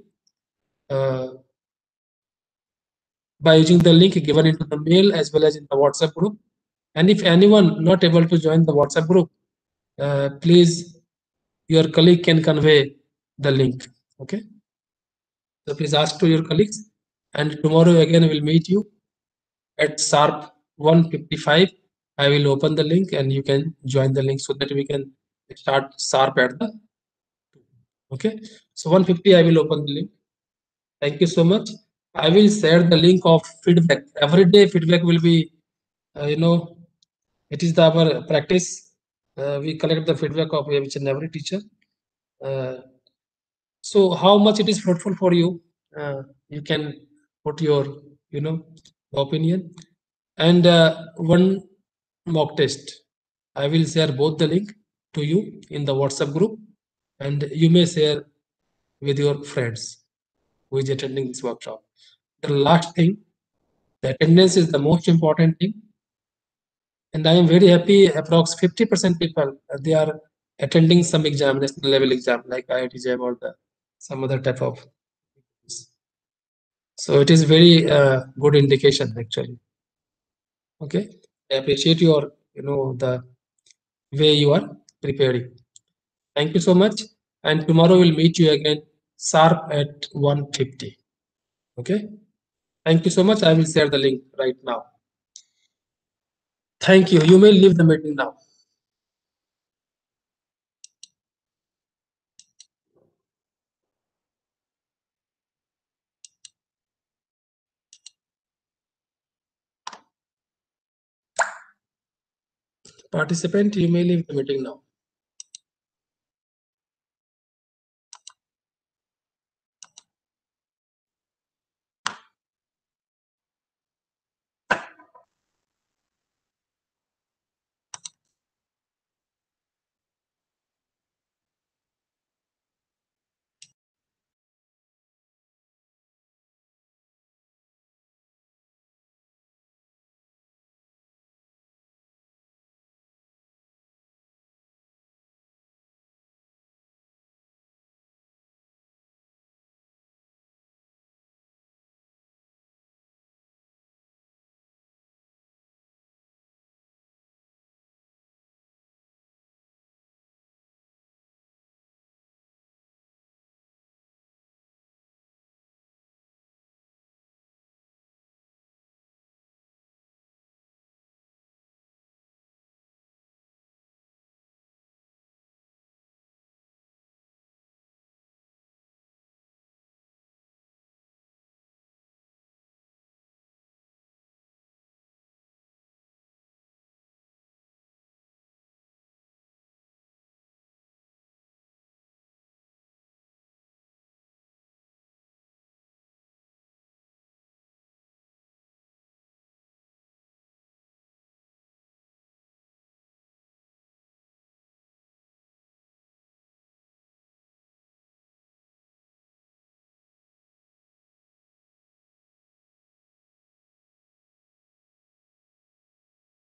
by using the link given into the mail as well as in the WhatsApp group. And if anyone not able to join the WhatsApp group, please, your colleague can convey the link. Okay, so please ask to your colleagues, and tomorrow again we'll meet you at sharp 1:55. I will open the link and you can join the link so that we can start sharp at the. Okay, so 1:50 I will open the link. Thank you so much. I will share the link of feedback. Every day feedback will be, it is our practice. We collect the feedback of each and every teacher. So how much it is fruitful for you, you can put your, opinion. And one mock test. I will share both the link to you in the WhatsApp group, and you may share with your friends who is attending this workshop. The last thing, the attendance is the most important thing. And I am very happy, approx 50% people, they are attending some exam, national level exam, like IIT JAM or some other type of. So it is very good indication actually. Okay, I appreciate your, the way you are preparing. Thank you so much. And tomorrow we'll meet you again sharp at 1:50. Okay. Thank you so much. I will share the link right now. Thank you. You may leave the meeting now. Participant, you may leave the meeting now.